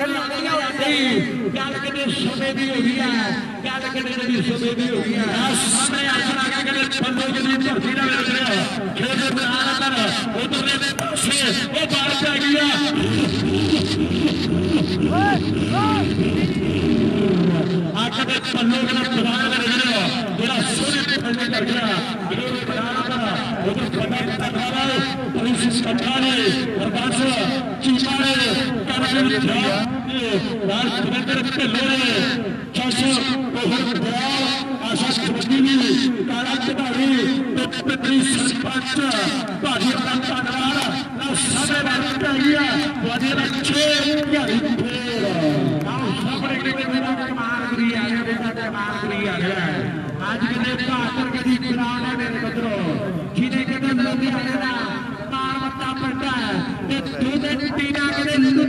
गल के समय भी हो गई है गल के समय भी हो गई है सामने आसरा के पल्लो की धरती दा लग रहा खेल दे मैदान अंदर उधर पासे वो बाहर जा गया आके पल्लो के प्रधान कर रहे हो बड़ा सोने पे कर गया विरोध बनाना उधर पता वाला पुलिस कठाने और बादशाह चीमारे करने राज सुरेंद्र ढिल्लों चाचा बहुत बड़ा आशा कबड्डी काला खिडारी पिपरी सरपंच भाजी का धन्यवाद ना सारे बात कर गया वादी अच्छे यारी फेर आओ सामने के कमाल करी आ गया बेटा कमाल करी आ गया आज के पाकर कदी ग्राउंड है मेरे मित्रों जिन्हें कहते लुधियाना मारवत्ता पड़ता है ते दो दिन टीना के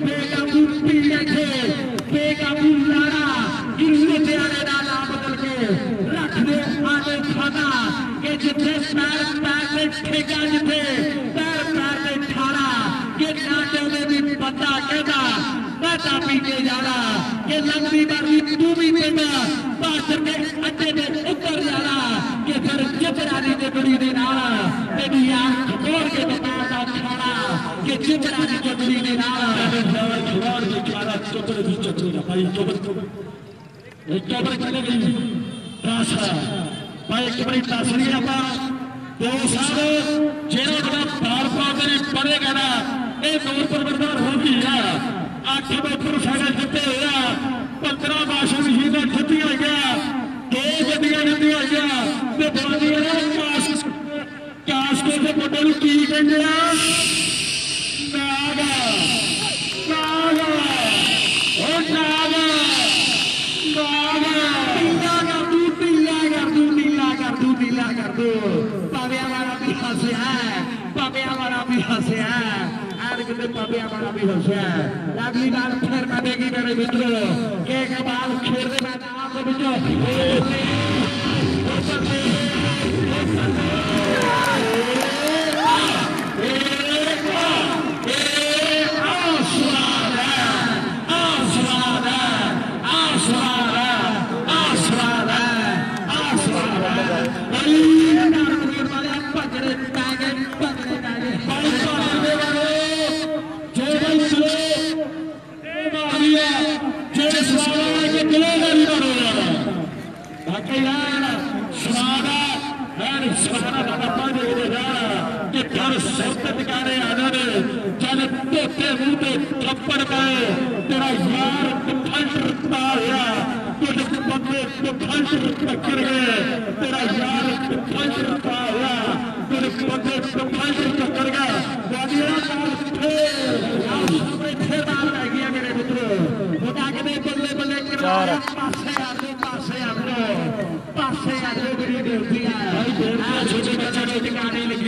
बेकाबू पीड़े थे बेकाबू लाड़ा इनके प्यारे ना नाम बदल के रख दे आने खाना के जितने पैर पैर में ठेका जिथे पैर पैर में ठाड़ा के नाटे में भी पता कहना पता पीते जाना के लंबी बारी तू भी पेना बात के अड्डे में उतर जाना के फिर चिपरानी के बड़ी दे नाला तेरी आंख खोल के बताना खाना के चिपरानी के बड़ी दे नाला खिलाड़ के खाना चोपर भी चचरी भाई चोपर चले गई ताशा भाई एक बड़ी ताशरी आपा दो साल जेरो बड़ा बार पाते ने पड़ेगा ना ये दौर पर बर्दार होगी है 8 मोटरसाइकिल जिते हुआ 15 वाशिंग मशीन जिती हो गया 2 गड्डियां जिती हो गया ते बाकी काश के मुंडे नूं की कहंदे आ नागा नागा ओ नागा नीला कर दू पाविया वाला भी हंसया पाविया वाला भी हंसया आज के पाविया वाला भी हंसया अगली बार फिर करेगी मेरे मित्रों के कमाल खेलने मैदान के बीचों थप्पड़ पाए तेरा यार टक्कर गए तेरा यार टक्कर गया मेरे मित्रों बता के बल्ले बल्ले पासे मेरी बेटी है छोटे बच्चे को टिकाने लगी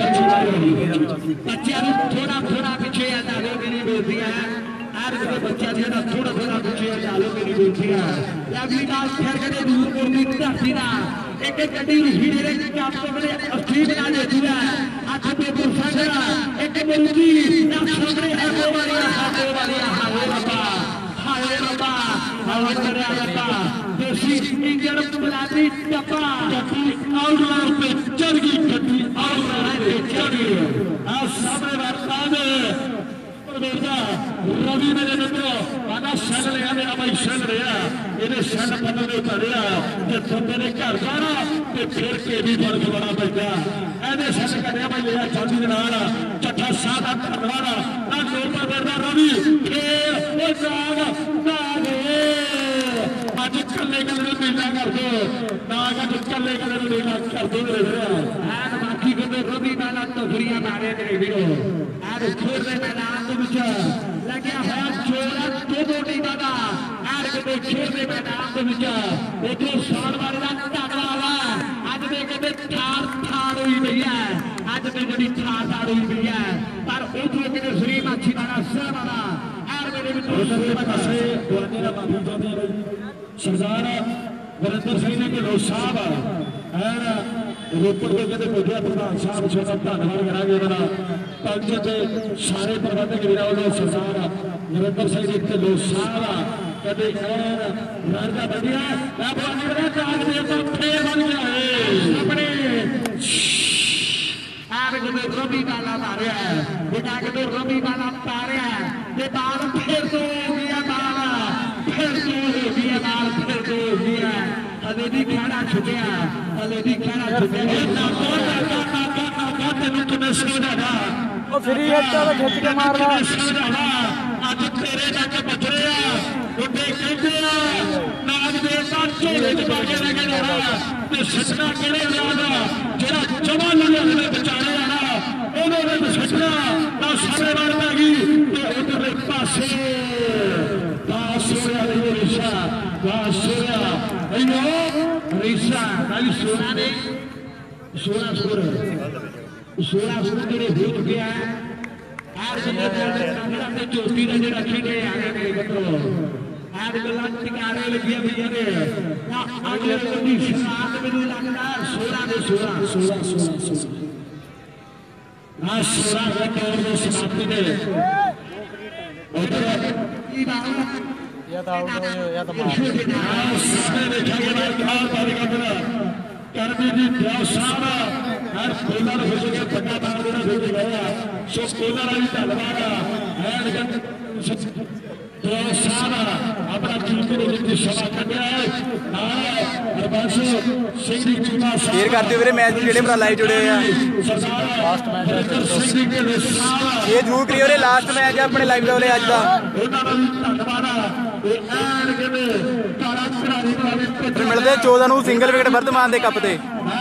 बच्चे थोड़ा थोड़ा पीछे डालो मेरी बेटी है बच्चा थोड़ा थोड़ा पीछे डालो मेरी बेटी है अगली बार फिर कदे दूर बोलती धरती ना एक एक गड्डी हीरे काम तो बड़े अस्ठी बना देती है आज पेपर संगरा एक मुर्गी ना सामने है वो वाली हाय रब्बा देसी इंजन बुलाती टपा आउटलाइन पे चढ़ गई गड्डी आउटलाइन पे चढ़ गई आज सामने वार्ता में रवि मेरे मित्रों आना शल लिया मेरा भाई शल रहा इन्हें शल बदलने उतरिया कि तेरे घर जाना तो फिर के भी फर्क बड़ा पैदा ऐसे शल करने भाई लिया चाची के नाल चट्ठा सादा करवाना ना जोर पर करना रवि फिर वो नाग आज कल्ले कल्ले नीला कर दो नाग आज कल्ले कल्ले नीला कर दो आज बाकी को रवि वाला तो फ्रिया मारे मेरे वीरो आज छोड़ दे मैदान लगे है चोरा दो बोटी दादा आज के खेल में मैदान के बीच एक शॉट मारना तगड़ा वाला आज में कहते ठाड़ हुई भैया आज में जड़ी ठाड़ हुई भैया पर उठो के श्री माछी वाला सर वाला और मेरे मित्रों से दुआने का माफी चाहते हैं सरदार वरिंदर सिंह ने के लोग साहब और रोपड़ के कहते मोटिया प्रधान साहब छोटा धन्यवाद करांगे मेरा पंच के सारे प्रबंधक वीरों वालों सरदार वरिंदर सिंह जी के लोग साहब कहते और राजा बढ़िया मैं बोलने वाला काज में तो फेर बन गया है अपने आप के रवि वाला मारे है बेटा के रवि वाला पारे है ये बाल फिर तो दिया बाल फिर तो दिया बाल फिर तो दिया अलेदी खाना छुटिया अलेदी खाना छुटिया ना तेनू तुम्हें समझाना ओ फिर ये तो खिंच के मार रहा आज तेरे जाके बच रहे हैं उठे कहते हैं नाग देवता चोले च पाके लेके जाना ते सचना केड़े लादा जेड़ा जवान ने बचाने आना उन्होंने सचना ना सारे बार पै गई ते उधरले पासे सोया रिशा सोया अयो रिशा भाई सोना ने सोना सुर जेड़े हो चुके हैं और चोटी का जो खेले आ गए मेरे बच्चों आज गल्ला टिकारे लगी भैया ने अगले कभी शुरुआत में लगता 16 ने 16 ना 16 के तौर में समाप्ति ने या तो आउट हो या तो मार सामने देखा गया कार बारी का बना करने की प्यासाना हर कोलर हो सके पक्का बार देना भेज गया सो कोलर आई तलवारा है लेकिन प्यासाना अपना टीम को लेकर सभा कर गया है और बस सिंह चुना शेयर करते हुए मैच ਜਿਹੜੇ ਭਰਾ ਲਾਈਵ ਜੁੜੇ ਹੋਏ ਆ लास्ट मैच ਇਹ ਜ਼ਰੂਰ ਕਰਿਓ ਰੇ ਲਾਸਟ ਮੈਚ ਆ ਆਪਣੇ ਲਾਈਵ ਵਾਲੇ ਅੱਜ ਦਾ ਉਹਨਾਂ ਦਾ ਧੰਨਵਾਦ ਇਹ ਐਨ ਕਹਿੰਦੇ ਕਾਲਾ ਘਰਾਣੇ ਵਾਲੇ ਫਿਰ ਮਿਲਦੇ 14 ਨੂੰ ਸਿੰਗਲ ਵਿਕਟ ਵਰਧਮਾਨ ਦੇ ਕੱਪ ਤੇ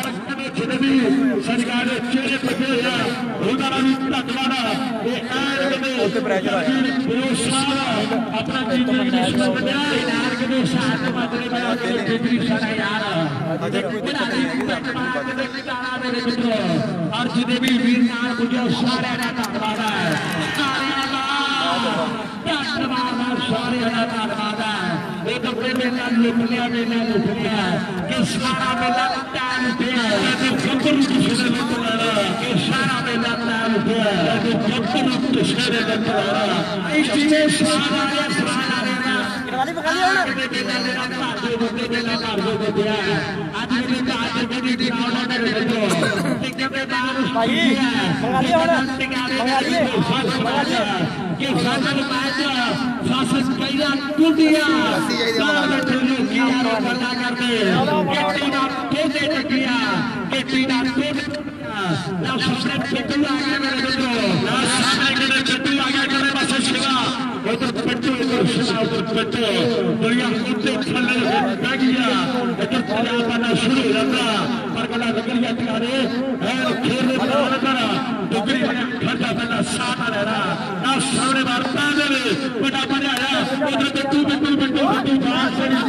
ਸਰਕਾਰ ਦੇ ਚਿਹਰੇ ਪੱਕੇ ਹੋਇਆ ਉਹਨਾਂ ਦਾ ਵੀ ਧੰਨਵਾਦ ਇਹ ਐਨ ਕਹਿੰਦੇ ਉੱਤੇ ਪ੍ਰੈਸ਼ਰ ਆਇਆ ਆਪਣਾ ਟੀਮ ਦੇ ਦੁਸ਼ਮਣ ਬਣਿਆ ਐਨ ਕਹਿੰਦੇ ਸਾਥ ਮਾਤਰੇ ਬਣਾ ਕੇ ਬਿਜਲੀ ਸਾਡਾ ਯਾਰ ਅਜੇ ਕੋਈ ਦਿੱਕਤ ਨਹੀਂ ਔਰ ਜਿਹਦੇ ਵੀ ਵੀਰ ਨਾਲ ਗੁਜਰ ਸਾਰਿਆਂ ਦਾ ਧੰਨਵਾਦ ਹੈ ਸਾਰਿਆਂ ਦਾ ਧੰਨਵਾਦ ਸਾਰਿਆਂ ਦਾ ਧੰਨਵਾਦ ਹੈ ਇਹ ਤਾਂ ਮੇਲਾ ਲੁੱਟ ਲਿਆ ਕਿ ਸਾਰਾ ਮੇਲਾ ਟਾਈਮ ਪਿਆ ਤੇ ਜੱਪਰ ਕਿਸੇ ਨੇ ਲੁੱਟ ਲੈਣਾ ਕਿ ਸਾਰਾ ਮੇਲਾ ਟਾਈਮ ਪਿਆ ਤੇ ਜੱਪਰ ਕਿਸੇ ਨੇ ਲੁੱਟ ਲੈਣਾ ਇਸ ਜਿਵੇਂ ਸਾਰਾ ਸਵਾਲ ਆ ਰਿਹਾ ਵਾਲੀ ਬਖਾਲੀ ਹੁਣ ਅੱਜ ਵੀ ਅੱਜ ਦੀ ਗਰਾਊਂਡ ਦੇ ਵਿੱਚ ਕਿਤੇ ਬਾਹਰ ਭਾਈ ਬਖਾਲੀ ਹੁਣ ਬਖਾਲੀ ਕਿ ਫਸਲ ਮੈਚ ਫਸਲ ਕਈਆਂ ਟੁੱਟੀਆਂ ਸਾਰੇ ਟੁੱਟੀਆਂ ਗੱਲਾਂ ਕਰਦੇ ਕਿੱਟੀ ਦਾ ਟੋਟੇ ਟੱਕੀਆਂ ਕਿੱਟੀ ਦਾ ਟੋਟੇ ਨਾ ਸਾਹਮਣੇ ਪਿੱਟੂ ਆ ਗਿਆ ਮੇਰੇ ਮਿੱਤਰੋ ਨਾ ਸਾਹਮਣੇ ਕਿਤੇ ਪਿੱਟੂ ਆ ਗਿਆ ਕਿਤੇ ਪਾਸੇ ਸ਼ਿਵਾ ਉਧਰ ਪਿੱਟੂ ਉਧਰ ਸ਼ਿਵਾ ਉਧਰ ਪਿੱਟੂ ਦੁਨੀਆ ਉੱਤੇ ਥੱਲੇ ਬਹਿ ਗਿਆ ਇੱਧਰ ਪੰਜਾਬ ਦਾ ਸ਼ੁਰੂ ਹੋ ਜਾਂਦਾ ਪਰ ਗੱਲਾਂ ਲੱਗੀਆਂ ਟਿਕਾਰੇ ਐ ਖੇਡ ਦੇ ਮੈਦਾਨ ਕਰ ਡੁਗਰੀ ਖੜਦਾ ਪਹਿਲਾਂ ਸਾਥ ਆ ਲੈਣਾ ਨਾ ਸਾਹਮਣੇ ਵਰਤਾ ਦੇ ਵੱਡਾ ਬਣਾਇਆ ਉਧਰ ਬਿੱਟੂ ਬਾਹਰ ਚੜੀ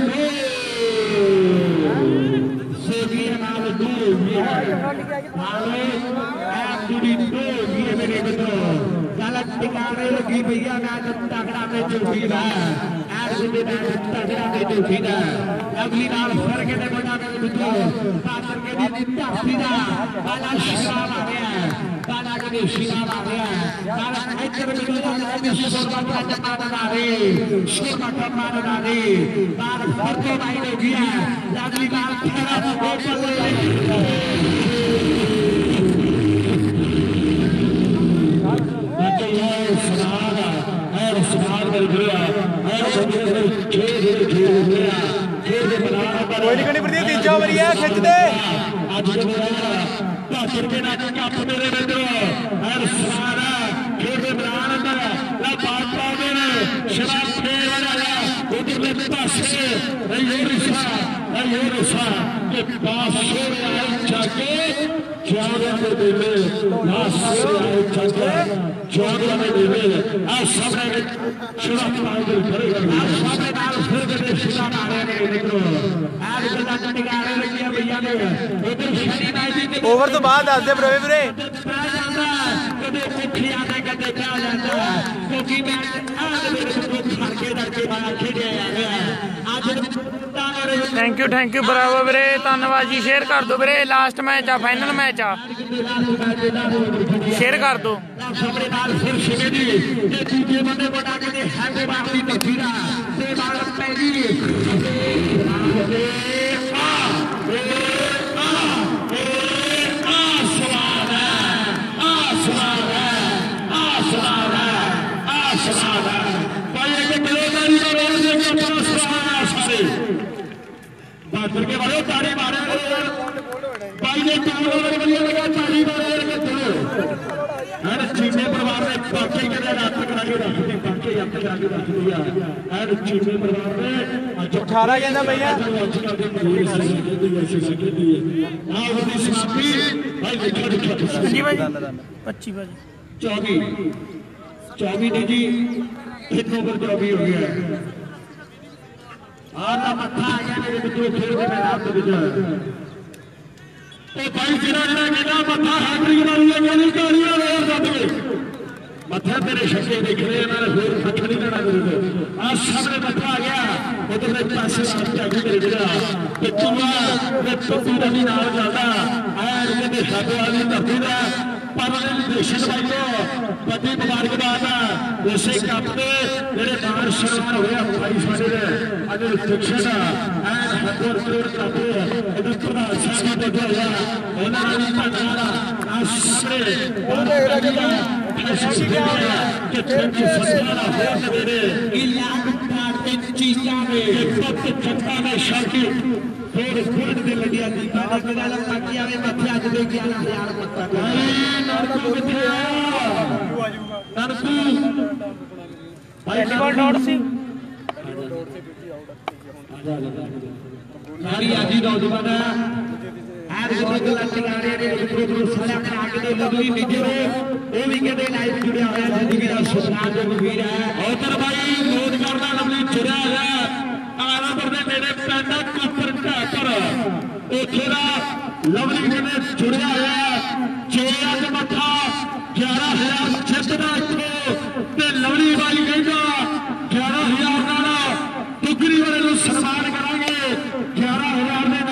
ਸੋਗੀ ਨਾਲ ਦੋ ਹਾਲੇ ਐ ਕੁੜੀ ਦੋ ਮੇਰੇ ਮਿੱਤਰੋ गलत ठिकाने लगी भैया मैच तगड़ा में चौकीदा आज भी मैच तगड़ा में चौकीदा अगली बार सर के ने बना के मित्रों पात्र के भी सीधा बाला शिवाब आ गया बाला के शिवाब आ गया बाला इधर मिलेगा नहीं शोरबा का जमा बना रे शोरबा का मारना रे बार फरके भाई ने दिया अगली बार खेला ਕੋਈ ਨਹੀਂ ਪ੍ਰਦੀਪ ਤੀਜਾ ਓਵਰ ਹੈ ਖਿੱਚਦੇ ਅੱਜ ਭਾਸ਼ਣ ਦੇ ਨਾਲ ਕੱਪ ਮੇਰੇ ਮਿੱਤਰੋ ਹਰ ਸਾਰਾ ਖੇਡੇ ਮੈਦਾਨ ਅੰਦਰ ਨਾ ਬਾਤ ਪਾਉਂਦੇ ਨੇ ਸ਼ਰਾਬ ਫੇਰ ਆਇਆ ਉਧਰਲੇ ਪਾਸੇ ਇਹ ਰਸਾ ਕਿ ਪਾਸ ਛੋੜੇ ਆਏ ਜਾਕੇ ਜਾਗਿਆ ਦੇ ਦੇਵੇ ਨਾ ਛੋੜੇ ਆਏ ਜਾਕੇ ਜਾਗਿਆ ਦੇ ਦੇਵੇ ਆ ਸਾਹਮਣੇ ਸ਼ਰਾਬ ਪਾਉਂਦੇ ਖੜੇਗਾ ਆ ਸਾਹਮਣੇ ਨਾਲ ਫਿਰ ਦੇ ਸ਼ਰਾਬ ਆ ਰਹੇ ਨੇ ਮਿੱਤਰੋ आज गल्ला टटिकारे लगिया भैया ने उधर शनि नाई जी ओवर तो बाद दस दे बरोवे ਵੀਰੇ कदे पिछे आंदा कदे क्या जाता क्योंकि मैं आज मेरे को घर के लड़के वाला खेड़िया आ गया आज थैंक यू बराबर ਵੀਰੇ ਧੰਨਵਾਦ ਜੀ ਸ਼ੇਅਰ ਕਰ ਦਿਓ ਵੀਰੇ ਲਾਸਟ ਮੈਚ ਆ ਫਾਈਨਲ ਮੈਚ ਆ ਸ਼ੇਅਰ ਕਰ ਦਿਓ सामने नाल फिर शिवे दी ते दूजे बंदे बड़ा के हैंडे बार दी तफीरा ते बार पैरी बादल के बारे तारी मारे भाई ने तारी मारे हर चीमे परिवार ने बाकी के रात कराके रख दी बाकी रात कराके रख दिया हर चीमे परिवार ने 18 कहंदा भैया आओ होती समाप्ति भाई लिखा जी भाई 25 भाई 24 ने जी 1 ओवर 24 हो गया आधा मत्था आ गया मेरे मित्रों खेल के मैदान के विच तो भाई जिरा जिरा कहना मत्था हैट्रिक वाली है कहनी कहानियां और दब गए मत्था मेरे छक्के देख रहे हैं फिर मत्था नहीं देना करोगे आज सामने मत्था आ गया उधर पासे आगे मेरे जरा पिछुआ पप्पू का भी नाम चलता आज कहते साडे वाली धरती का परमेशन भाईओ बड़ी मुबारकबाद उसे कप के जेडे बाहर शर्मा हो गया भाई साडे ने अज शिक्षण एंड हकोर करोड़ कप इधर प्रधान साहब बैठे हुआ उन्होंने भी धन्यवाद आज सामने नौजवान आज टिकाने वो भी कहते लाइव जुड़े हुए जिंदगी का सुखनाथ जो वीर है उधर भाई नोट करना लवली जुड़ा है आरामपुर ने मेरे पैदा कुपर पर थोड़ा लवली ने जुड़िया है चेहरा के मथा 11,000 जितना लवली भाई कहना 11,000 टुकड़ी वाले सम्मान करेंगे 11,000 ने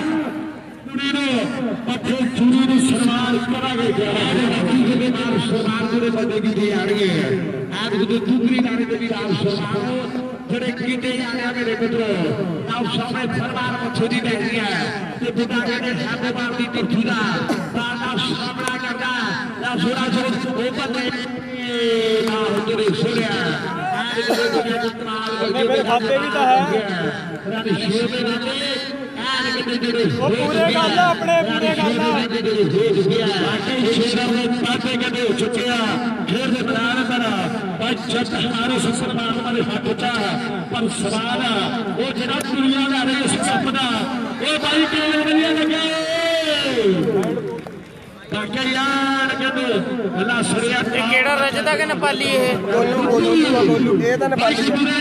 चूड़ी सम्मान करेंगे सम्मान मेरे बंदे की दी आ रही है आज टुकड़ी लाने के भी सम्मान जड़े कीते आ रहा मेरे मित्रों अब समय फरमान में छोड़ी बैठ गया तो बुढ़ा कहते साथ बार दी टुकड़ा बाला सामना करना ना थोड़ा सा ऊपर ना तेरे सूर्य आज मेरे खाते भी तो है वो पूरे गल अपने पूरे गल हो चुके खेल के मैदान पर जब हमारे परमात्मा ने हाथ उठा पर सवाल वो जरा दुनिया ला रही है सपना वो भाई के बढ़िया लगे यार कहते अल्लाह सरिया केड़ा रजदा के नेपाली है गोलू ये तो नेपाली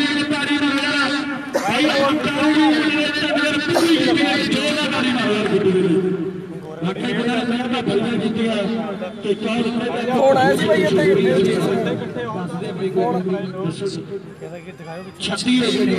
कौन आया सी भाई इत्थे छत्ती हो गई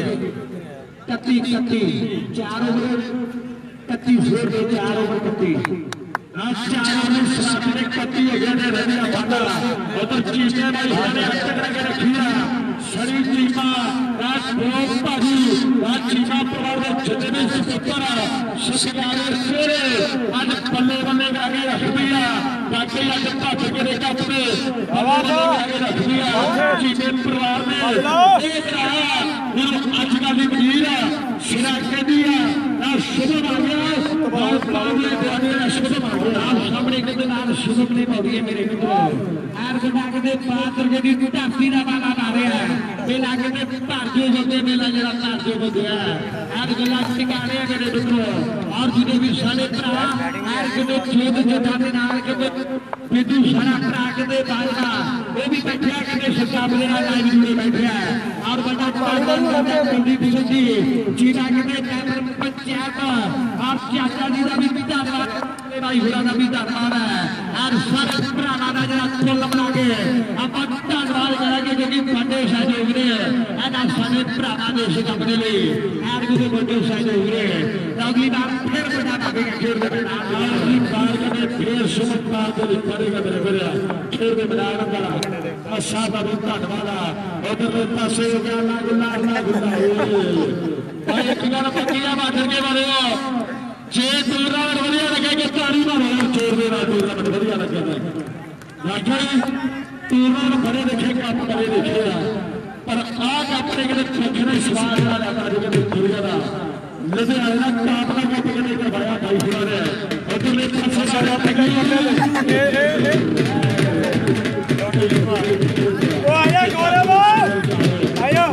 31 4 ओवर 31 जोर दे 4 ओवर 31 आज 4 ओवर साथ में 31 हो गया ने रनिया पाटा उधर चीजे भाई ने अटक के रखिया शरीर चीमा राज भोग भाजी राज चीमा परिवार के जितने भी पुत्र ससुराले सेरे आज बल्ले बल्ले आगे रख दिया बाकी आज भट के कप में आगे रख दिया चीजे परिवार ने एक रहा आजकल की वजीर सिरा कह दिया शुभ आ गया और पावले द्वारा शुभ आ गया आप सामने के नाम शुभ नहीं पड़ी है मेरे मित्रों आर गदा के पात्र के दी धरती दा बाला आ रहा है मेला के भारतीय होते मेला जरा भारतीय हो गया आर गला ठिकाने मेरे मित्रों और जितने भी सारे भरा आर के चोद जोधा के नाल के बिदू सारा भरा के बालका वो भी बैठा के सरकार में लाइव जुड़े बैठे है और बड़ा बंदी बिजली जीना के कैमर पंचायत और चाचा जी का भी पिता भाई हुरा का भी दरबार है और सारे भरावां दा जरा कुल बना के ਆਪਾਂ ਧੰਨਵਾਦ ਕਰਾਂਗੇ ਕਿਉਂਕਿ ਵੱਡੇ ਸਾਡੇ ਵੀਰੇ ਇਹਨਾਂ ਸਾਡੇ ਭਰਾਵਾਂ ਦੇ ਇਸ ਕੰਮ ਦੇ ਲਈ ਐਡ ਵੀ ਵੱਡੇ ਸਾਡੇ ਵੀਰੇ ਅਗਲੀ ਵਾਰ ਫਿਰ ਵੱਡਾ ਭਾਵੇਂ ਖੇਡ ਦੇ ਨਾਲ ਅਗਲੀ ਵਾਰ ਕਦੇ ਫੇਰ ਸੁਮਨਪਾਲ ਦੇ ਵਿੱਚ ਕਰੇਗਾ ਮੇਰੇ ਵੀਰੇ ਖੇਡ ਦੇ ਮੈਦਾਨ ਦਾ ਅਸ਼ਾ ਦਾ ਵੀ ਧੰਨਵਾਦ ਆ ਉਧਰਲੇ ਪਾਸੇ ਹੋ ਗਿਆ ਅੱਲਾ ਗੁੱਲਾ ਭਾਈ ਇੱਕ ਗੱਲ ਪੱਕੀ ਆ ਬਾਦਰ ਕੇ ਬਾਰੇ ਜੇ ਟੂਰਨਾਮੈਂਟ ਵਧੀਆ ਲੱਗੇਗਾ ਤਾੜੀ ਮਾਰੋ ਚੋਰ ਦੇ ਨਾਲ ਟੂਰਨਾਮੈਂਟ ਵਧੀਆ ਲੱਗੇਗਾ लागे टूर्नामेंट बड़े देखे कप बड़े देखे पर आज अपने के खोखने सवाल का लाता जो कि दुनिया का लुधियाना टॉप का कप के करवाया भाई हुआ ने उधरले पासे सारा ओ आया गौरव आया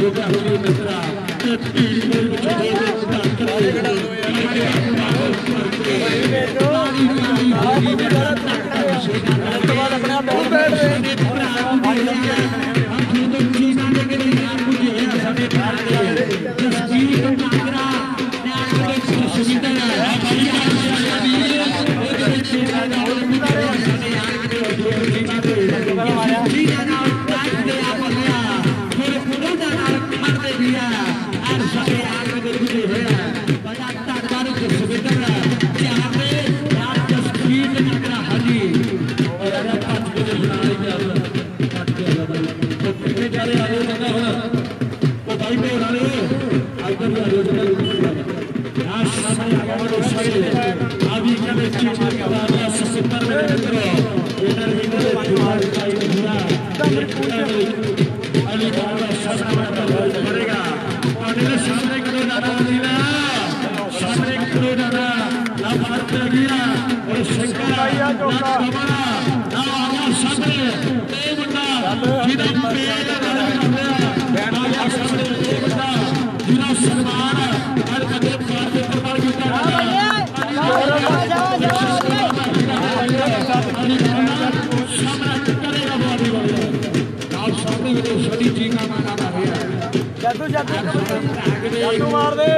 Yeah. सुपर मेरे मित्रों इधर भी मेरे भाई भाई पूरा अली बाबा सामने करेगा और इधर सामने करो दादा दीना सामने करो दादा ना भारत गिरा और शंकर ना बाबा ना आया सामने ए बंदा जिदा पेड़ ना आया सामने ए बंदा जिदा सलमान हर कदम कार पे कमाल गिरता जादू जादू मार दे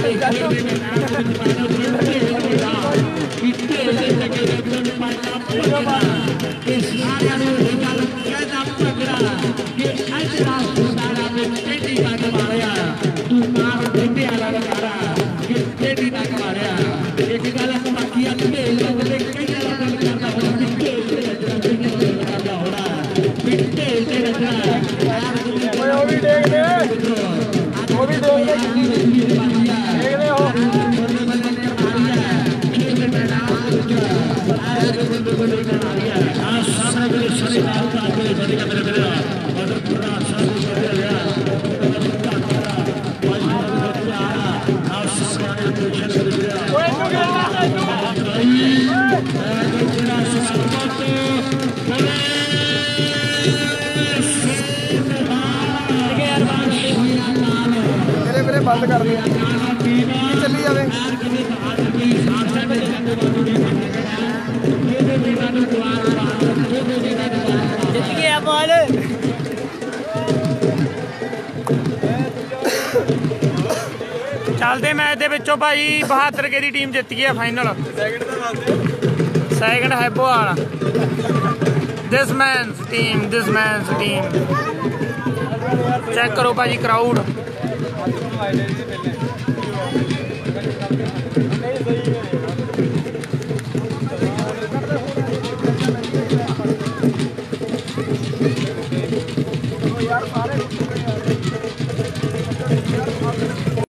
बंद कर दिया चली जावे जित गया बॉल चलते मैच दे विचों भाई 72 के दी टीम जित गई है फाइनल सैकंड हैबो वाला दिस मैनस टीम चेक करो भाजी क्राउड